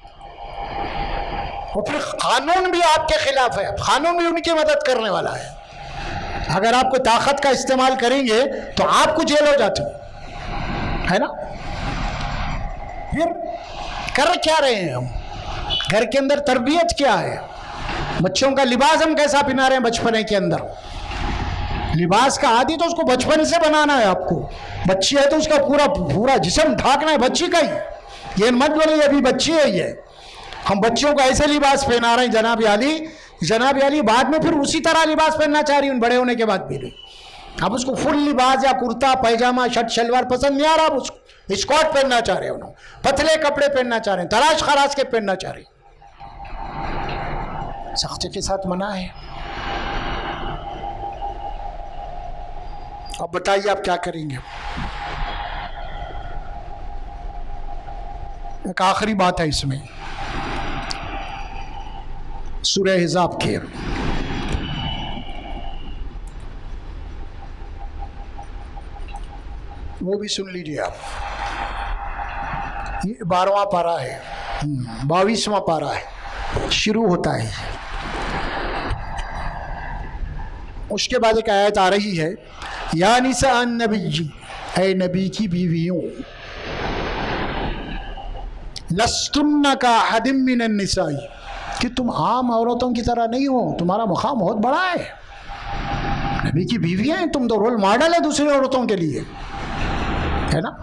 اور پھر قانون بھی آپ کے خلاف ہے, قانون بھی ان کی مدد کرنے والا ہے. اگر آپ کو طاقت کا استعمال کریں گے تو آپ کو جیل ہو جاتی ہے نا. پھر کر کیا رہے ہیں ہم؟ گھر کے اندر تربیت کیا ہے؟ بچوں کا لباس ہم کیسا پہنا رہے ہیں بچپنے کے اندر؟ لباس کا عادی تو اس کو بچپن سے بنانا ہے آپ کو. بچی ہے تو اس کا پورا جسم ڈھانکنا ہے بچی کا ہی. یہ مت بولے ابھی بچی ہے, یہ ہم بچوں کو ایسے لباس پہنا رہے ہیں. جناب علی بعد میں پھر اسی طرح لباس پہننا چاہ رہی ہیں بڑے ہونے کے بعد بھی. اب اس کو فل لباس یا کرتا پیجامہ شرٹ شلوار پسند نہیں آ رہا, اب اس کو اسکارٹ پہننا چاہ رہے ہیں, انہوں پتلے کپڑے پہننا چاہ رہے ہیں, تراش خراش کے پہننا چاہ رہے ہیں. سختی کے ساتھ منع ہے. اب بتائیے آپ کیا کریں گے؟ ایک آخری بات ہے اس میں, سورہ احزاب کی وہ بھی سن لیجیے آپ. یہ 12واں پارہ ہے, 22واں پارہ ہے, شروع ہوتا ہے. اس کے بعد ایک آیت آ رہی ہے, یا نساء النبی, اے نبی کی بیویوں, لستن کاحد من النساء, کہ تم عام عورتوں کی طرح نہیں ہو, تمہارا مقام بہت بڑا ہے. نبی کی بیویاں ہیں, تم تو رول ماڈل ہے دوسری عورتوں کے لیے, ہے نا.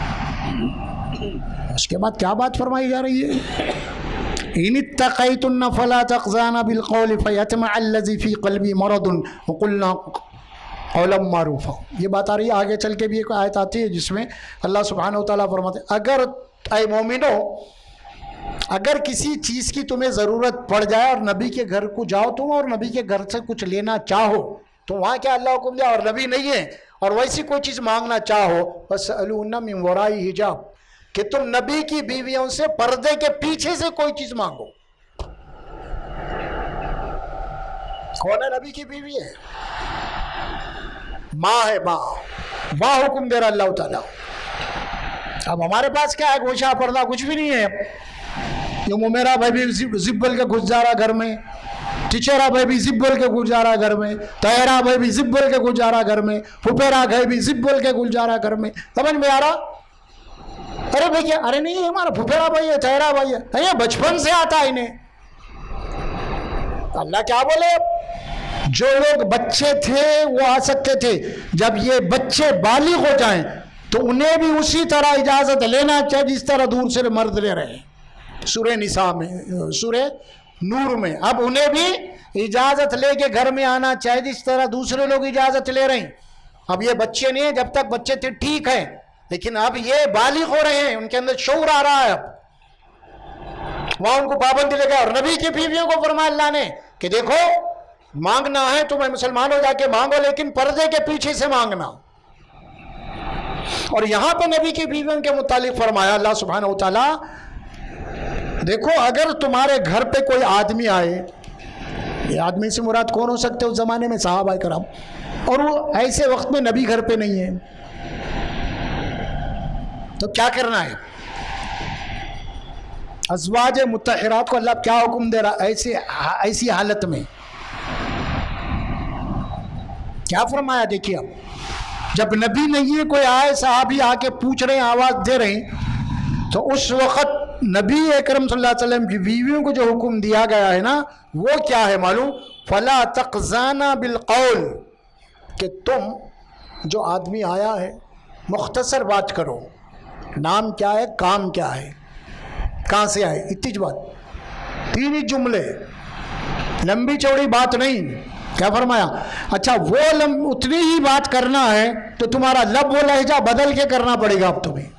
اس کے بعد کیا بات فرمائی جا رہی ہے؟ ان اتقیتن فلا تخضعن بالقول فیطمع الذی فی قلبی مرض وقلن قولا معروفا. یہ بات آ رہی ہے. آگے چل کے بھی ایک آیت آتی ہے جس میں اللہ سبحانہ و تعالیٰ فرماتے ہیں, اگر اے مومنو, اگر کسی چیز کی تمہیں ضرورت پڑ جائے اور نبی کے گھر کو جاؤ تم اور نبی کے گھر سے کچھ لینا چاہو, تو وہاں کیا اللہ حکم دیا اور نبی نہیں ہے, اور ویسی کوئی چیز مانگنا چاہو, وَاسْأَلُونَ مِنْ وَرَاءِ حِجَابٍ, کہ تم نبی کی بیویوں سے پردے کے پیچھے سے کوئی چیز مانگو. کون ہے نبی کی بیوی؟ ہے ماں, ہے ماں. ماں حکم دے رہا اللہ تعالیٰ. اب ہمارے پاس کیا ہے؟ گوشہ پردہ کچھ بھی نہیں ہے. یہ میرا بھائی بھی زب بول کے گھس جا رہا گھر میں, ٹیچرا بھائی بھی زب بول کے گھس جا رہا گھر میں, تہرا بھائی بھی زب بول کے گھس جا رہا گھر میں, پھپھیرا بھائی بھی زب بول کے گھس جا رہا گھر میں. سمجھ میں آ رہا؟ ارے بھائی, ارے نہیں, یہ ہمارا پھپھیرا بھائی ہے, تہرا بھائی ہے, یہ بچپن سے آتا ہے انہیں. اللہ کیا بولے؟ جو لوگ بچے تھے وہ آ سکتے تھے, جب یہ بچے بالغ ہو جائیں تو انہیں بھی اسی طرح اجازت لینا چاہیے جس طرح دور سے مرد لے رہے ہیں. سورہ نساء میں, سورہ نور میں, اب انہیں بھی اجازت لے کے گھر میں آنا چاہیے جس طرح دوسرے لوگ اجازت لے رہے ہیں. اب یہ بچے نہیں ہیں, جب تک بچے تھے ٹھیک ہے, لیکن اب یہ بالغ ہو رہے ہیں, ان کے اندر شعور آ رہا ہے, اب وہاں ان کو پابندی لے گا. اور نبی کی بیویوں کو فرمایا اللہ نے کہ دیکھو مانگنا ہے تمہیں مسلمان ہو جا کے مانگو, لیکن پردے کے پیچھے سے مانگنا. اور یہاں پہ نبی کی بیویوں کے متعلق فرمایا اللہ سبحانہ و تعالیٰ, دیکھو اگر تمہارے گھر پہ کوئی آدمی آئے, یہ آدمی سے مراد کون ہو سکتے اس زمانے میں؟ صحابہ کرام. اور وہ ایسے وقت میں نبی گھر پہ نہیں ہے, تو کیا کرنا ہے؟ ازواج مطہرات کو اللہ کیا حکم دے رہا ایسی حالت میں؟ کیا فرمایا؟ دیکھیے, اب جب نبی نہیں ہے, کوئی آئے صحابی آ کے پوچھ رہے ہیں, آواز دے رہے ہیں, تو اس وقت نبی اکرم صلی اللہ علیہ وسلم کی بیویوں کو جو حکم دیا گیا ہے نا, وہ کیا ہے معلوم؟ فَلَا تَقْزَانَ بِالْقَوْلِ, کہ تم جو آدمی آیا ہے مختصر بات کرو. نام کیا ہے, کام کیا ہے, کہاں سے آئے, اتنی بات, 3 ہی جملے, لمبی چوڑی بات نہیں. کیا فرمایا؟ اچھا وہ اتنی ہی بات کرنا ہے تو تمہارا لب و لہجہ بدل کے کرنا پڑے گا. اب تمہیں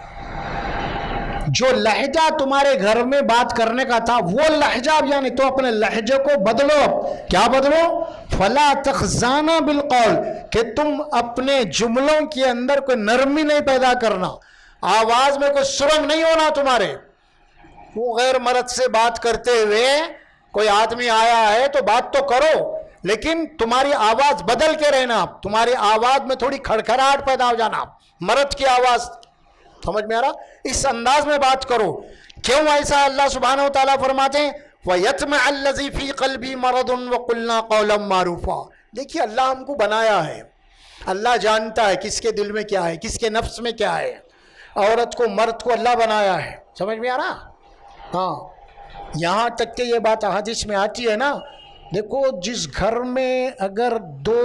جو لہجہ تمہارے گھر میں بات کرنے کا تھا وہ لہجہ, یعنی تو اپنے لہجے کو بدلو. کیا بدلو؟ فلا تخزانہ بالقول, کہ تم اپنے جملوں کے اندر کوئی نرمی نہیں پیدا کرنا, آواز میں کوئی سرنگ نہیں ہونا تمہارے. وہ غیر مرد سے بات کرتے ہوئے کوئی آدمی آیا ہے تو بات تو کرو، لیکن تمہاری آواز بدل کے رہنا، تمہاری آواز میں تھوڑی کھڑکھڑاہٹ پیدا ہو جانا، مرد کی آواز، سمجھ میں آ رہا؟ اس انداز میں بات کرو۔ کیوں ایسا اللہ سبحانہ و تعالیٰ فرماتے ہیں وَيَطْمَعَ الَّذِي فِي قَلْبِهِ مَرَضٌ وَقُلْنَا قَوْلًا مَّعْرُوفًا۔ دیکھیے اللہ ہم کو بنایا ہے، اللہ جانتا ہے کس کے دل میں کیا ہے، کس کے نفس میں کیا ہے۔ عورت کو مرد کو اللہ بنایا ہے، سمجھ میں آ رہا؟ ہاں، یہاں تک کہ یہ بات حدیث میں آتی ہے نا، دیکھو جس گھر میں اگر دو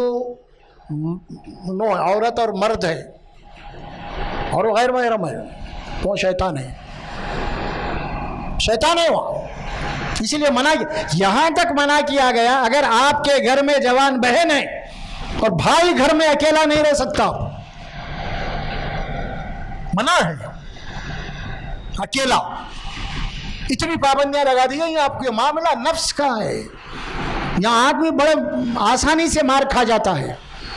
عورت اور مرد ہے اور وہ غیر محرم ہے، وہ شیطان ہے، شیطان ہے وہاں۔ اسی لیے منع، یہاں تک منع کیا گیا اگر آپ کے گھر میں جوان بہن ہے اور بھائی گھر میں اکیلا نہیں رہ سکتا، منع ہے اکیلا، اتنی پابندیاں لگا دی گئی۔ آپ کو معاملہ نفس کا ہے، یہاں آدمی بڑے آسانی سے مار کھا جاتا ہے،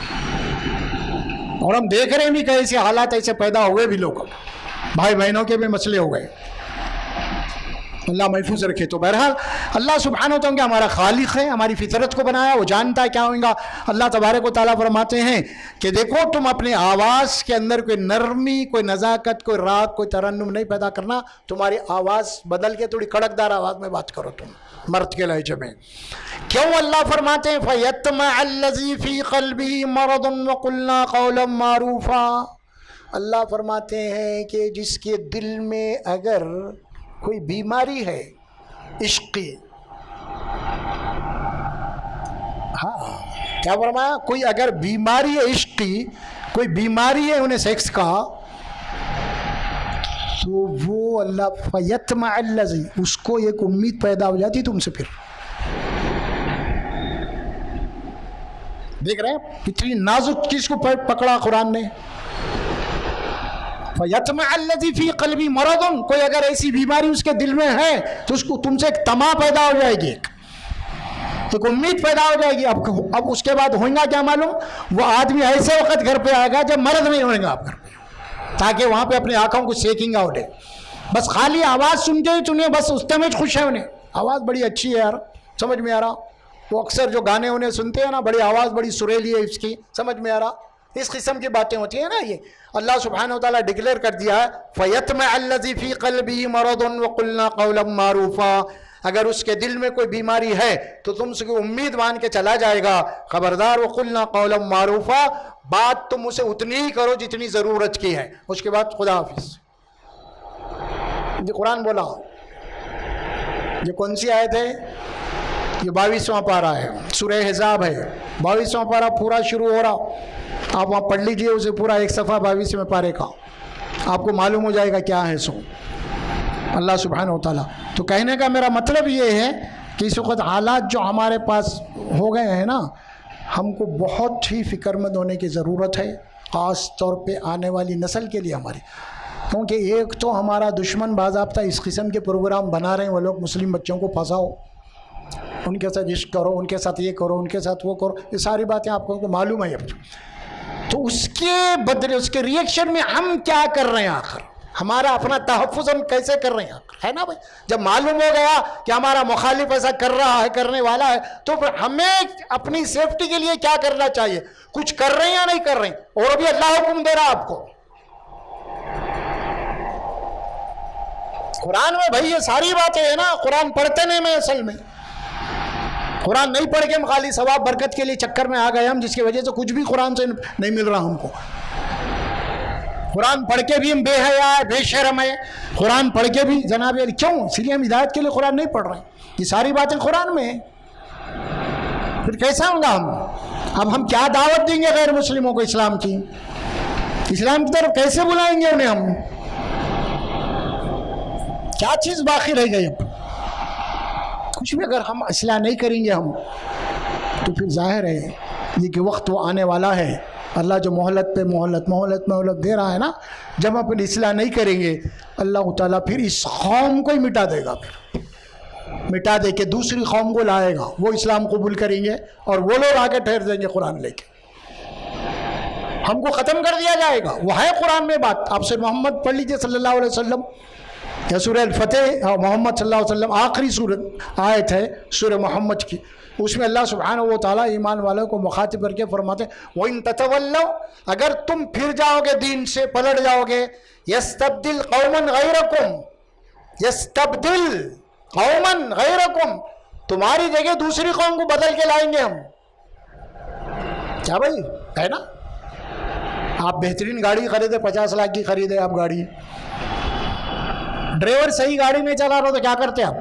اور ہم دیکھ رہے ہیں بھی کہ ایسے حالات ایسے پیدا ہوئے بھی، لوگ بھائی بہنوں کے بھی مسئلے ہو گئے، اللہ محفوظ رکھے۔ تو بہرحال اللہ سبحانہ و تعالیٰ ہمارا خالق ہے، ہماری فطرت کو بنایا، وہ جانتا ہے کیا ہوگا۔ اللہ تبارک و تعالیٰ فرماتے ہیں کہ دیکھو تم اپنے آواز کے اندر کوئی نرمی، کوئی نزاکت، کوئی راگ، کوئی ترنم نہیں پیدا کرنا، تمہاری آواز بدل کے تھوڑی کڑکدار آواز میں بات کرو تم مرد کے لہجے میں۔ کیوں اللہ فرماتے ہیں فَيَطْمَعَ الَّذِي فِي قَلْبِهِ مَرَضٌ وَقُلْنَا قَوْلًا مَّعْرُوفًا۔ اللہ فرماتے ہیں کہ جس کے دل میں اگر کوئی بیماری ہے عشقی، ہاں کیا فرمایا، کوئی اگر بیماری ہے عشقی، کوئی بیماری ہے انہیں سیکس کا، تو وہ اللہ فَيَطْمَعَ الَّذِي، اس کو ایک امید پیدا ہو جاتی تم سے۔ پھر دیکھ رہے ہیں کتنی نازک چیز کو پکڑا قرآن نے، فَيَطْمَعَ الَّذِي فِي قَلْبِهِ مَرَضٌ، کوئی اگر ایسی بیماری اس کے دل میں ہے تو اس کو تم سے ایک طمع پیدا ہو جائے گی، ایک امید پیدا ہو جائے گی۔ اب اس کے بعد ہوگا کیا معلوم، وہ آدمی ایسے وقت گھر پہ آئے گا جب مرد نہیں ہوئے گا آپ گھر پہ، تاکہ وہاں پہ اپنی آنکھوں کو سیکنگ آؤٹ ہے، بس خالی آواز سن کے ہی تمہیں بس اس میں خوش ہے، انہیں آواز بڑی اچھی ہے یار، سمجھ میں آ رہا؟ وہ اکثر جو گانے انہیں سنتے ہیں نا، بڑی آواز بڑی سریلی ہے اس کی، سمجھ میں آ رہا؟ اس قسم کی باتیں ہوتی ہیں نا، یہ اللہ سبحانہ وتعالیٰ ڈکلیئر کر دیا ہے فَيَطْمَعَ الَّذِي فِي قَلْبِهِ مَرَضٌ وَقُلْنَا قَوْلًا مَّعْرُوفًا۔ اگر اس کے دل میں کوئی بیماری ہے تو تم سے امید مان کے چلا جائے گا، خبردار وَقُلْنَا قَوْلًا مَّعْرُوفًا، بات تم اسے اتنی ہی کرو جتنی ضرورت کی ہے، اس کے بعد خدا حافظ۔ یہ قرآن بولا، یہ کون سی آیت ہے؟ یہ 22واں پارہ ہے، سورہ احزاب ہے، 22واں پارہ پورا شروع ہو رہا، آپ وہاں پڑھ لیجئے اسے پورا، ایک صفحہ 22ویں پارے کا، آپ کو معلوم ہو جائے گا کیا ہے سو اللہ سبحانہ و تعالیٰ۔ تو کہنے کا میرا مطلب یہ ہے کہ اس وقت حالات جو ہمارے پاس ہو گئے ہیں نا، ہم کو بہت ہی فکر مند ہونے کی ضرورت ہے، خاص طور پہ آنے والی نسل کے لیے ہماری، کیونکہ ایک تو ہمارا دشمن باضابطہ اس قسم کے پروگرام بنا رہے ہیں، وہ لوگ مسلم بچوں کو پھنساؤ، ان کے ساتھ عشق کرو، ان کے ساتھ یہ کرو، ان کے ساتھ وہ کرو، یہ ساری باتیں آپ کو معلوم ہے۔ تو اس کے بدلے، اس کے ریئیکشن میں ہم کیا کر رہے ہیں آخر، ہمارا اپنا تحفظ ہم کیسے کر رہے ہیں آخر، ہے نا بھائی؟ جب معلوم ہو گیا کہ ہمارا مخالف ایسا کر رہا ہے، کرنے والا ہے، تو پھر ہمیں اپنی سیفٹی کے لیے کیا کرنا چاہیے؟ کچھ کر رہے ہیں یا نہیں کر رہے ہیں؟ اور ابھی اللہ حکم دے رہا آپ کو قرآن میں، بھائی یہ ساری باتیں ہیں نا، قرآن پڑھتے نہیں میں اصل میں، قرآن نہیں پڑھ کے ہم خالی ثواب برکت کے لیے چکر میں آ گئے ہم، جس کی وجہ سے کچھ بھی قرآن سے نہیں مل رہا ہم کو۔ قرآن پڑھ کے بھی ہم بے حیا ہے، بے شرم ہے، قرآن پڑھ کے بھی جناب کیوں؟ اس لیے ہم ہدایت کے لیے قرآن نہیں پڑھ رہے ہیں، یہ ساری باتیں قرآن میں ہیں، پھر کیسا ہوں گا ہم؟ اب ہم کیا دعوت دیں گے غیر مسلموں کو اسلام کی؟ اسلام کی طرف کیسے بلائیں گے انہیں ہم؟ کیا چیز باقی رہ گئی؟ اب کچھ بھی اگر ہم اصلاح نہیں کریں گے ہم، تو پھر ظاہر ہے یہ کہ وقت وہ آنے والا ہے، اللہ جو مہلت پہ مہلت دے رہا ہے نا، جب ہم اپنی اصلاح نہیں کریں گے، اللہ تعالیٰ پھر اس قوم کو ہی مٹا دے گا، پھر مٹا دے کے دوسری قوم کو لائے گا، وہ اسلام قبول کریں گے اور وہ لوگ آگے ٹھہر دیں گے قرآن لے کے، ہم کو ختم کر دیا جائے گا۔ وہ ہے قرآن میں بات، آپ سے محمد پڑھ لیجئے صلی اللہ علیہ وسلم، یا سورہ الفتح محمد صلی اللہ علیہ وسلم آخری سورت آیت ہے سورہ محمد کی، اس میں اللہ سبحانہ و تعالیٰ ایمان والوں کو مخاطب کر کے فرماتے ہیں وَإِن تَتَوَلَّوْا، اگر تم پھر جاؤ گے دین سے، پلٹ جاؤ گے، يَسْتَبْدِلْ قَوْمًا غَيْرَكُمْ، يَسْتَبْدِلْ قَوْمًا غَيْرَكُمْ، تمہاری جگہ دوسری قوم کو بدل کے لائیں گے ہم۔ کیا بھائی ہے نا، آپ بہترین گاڑی خریدے، 50 لاکھ کی خریدے آپ گاڑی، ڈرائیور صحیح گاڑی نہیں چلا رہا تو کیا کرتے آپ؟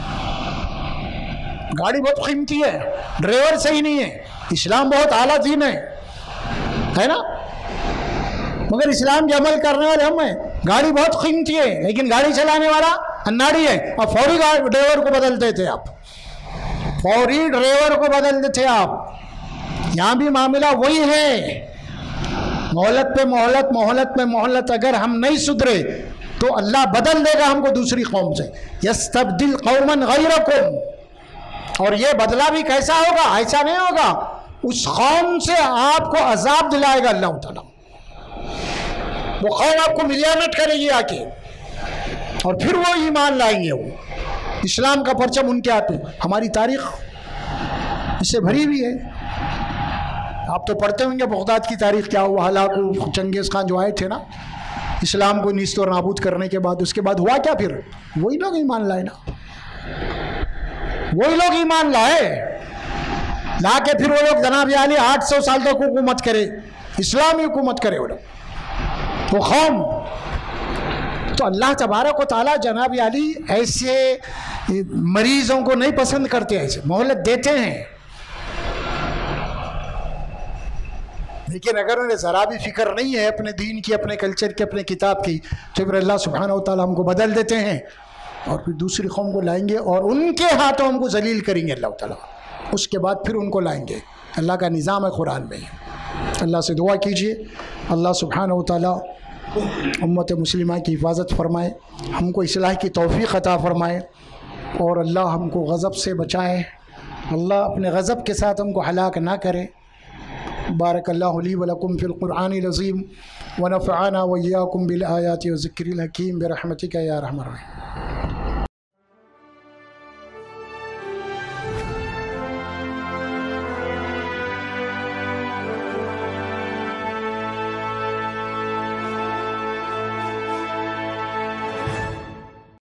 گاڑی بہت قیمتی ہے، ڈرائیور صحیح نہیں ہے، اسلام بہت اعلیٰ دین ہے نا، مگر اسلام کے عمل کرنے والے ہم ہیں، گاڑی بہت قیمتی ہے لیکن گاڑی چلانے والا اناڑی ہے، اور فوری ڈرائیور کو بدلتے تھے آپ، فوری ڈرائیور کو بدلتے تھے آپ۔ یہاں بھی معاملہ وہی ہے، مہلت پہ مہلت، مہلت پہ مہلت، اگر ہم نہیں سدھرے تو اللہ بدل دے گا ہم کو دوسری قوم سے، یستبدل قوما غیرکم، اور یہ بدلہ بھی کیسا ہوگا؟ ایسا نہیں ہوگا، اس قوم سے آپ کو عذاب دلائے گا اللہ تعالیٰ، وہ قوم آپ کو ملیامت کرے گی آ کے، اور پھر وہ ایمان لائیں گے، وہ اسلام کا پرچم ان کے ہاتھ میں۔ ہماری تاریخ اس سے بھری ہوئی ہے، آپ تو پڑھتے ہوں گے بغداد کی تاریخ، کیا ہوا، ہلاکو چنگیز خان جو آئے تھے نا اسلام کو نیست اور نابود کرنے کے بعد، اس کے بعد ہوا کیا؟ پھر وہی لوگ ایمان لائے نا، وہی لوگ ایمان لائے، لا کے پھر وہ لوگ جناب علی 800 سال تک حکومت کرے، اسلامی حکومت کرے وہ لوگ، وہ قوم۔ تو اللہ تبارک و تعالیٰ جناب علی ایسے مریضوں کو نہیں پسند کرتے، ایسے مہلت دیتے ہیں، لیکن اگر انہیں ذرا بھی فکر نہیں ہے اپنے دین کی، اپنے کلچر کی، اپنے کتاب کی، تو پھر اللہ سبحانہ و تعالیٰ ہم کو بدل دیتے ہیں اور پھر دوسری قوم کو لائیں گے اور ان کے ہاتھوں ہم کو ذلیل کریں گے اللہ تعالیٰ، اس کے بعد پھر ان کو لائیں گے۔ اللہ کا نظام ہے قرآن میں۔ اللہ سے دعا کیجئے اللہ سبحانہ و تعالیٰ امت مسلمہ کی حفاظت فرمائے، ہم کو اصلاح کی توفیق عطا فرمائے، اور اللہ ہم کو غضب سے بچائے، اللہ اپنے غضب کے ساتھ ہم کو ہلاک نہ کرے۔ بارک اللہ لی ولکم فی القرآن العظیم ونفعنا وإیاکم بالآیات والذکر الحکیم برحمتک یا ارحم الراحمین۔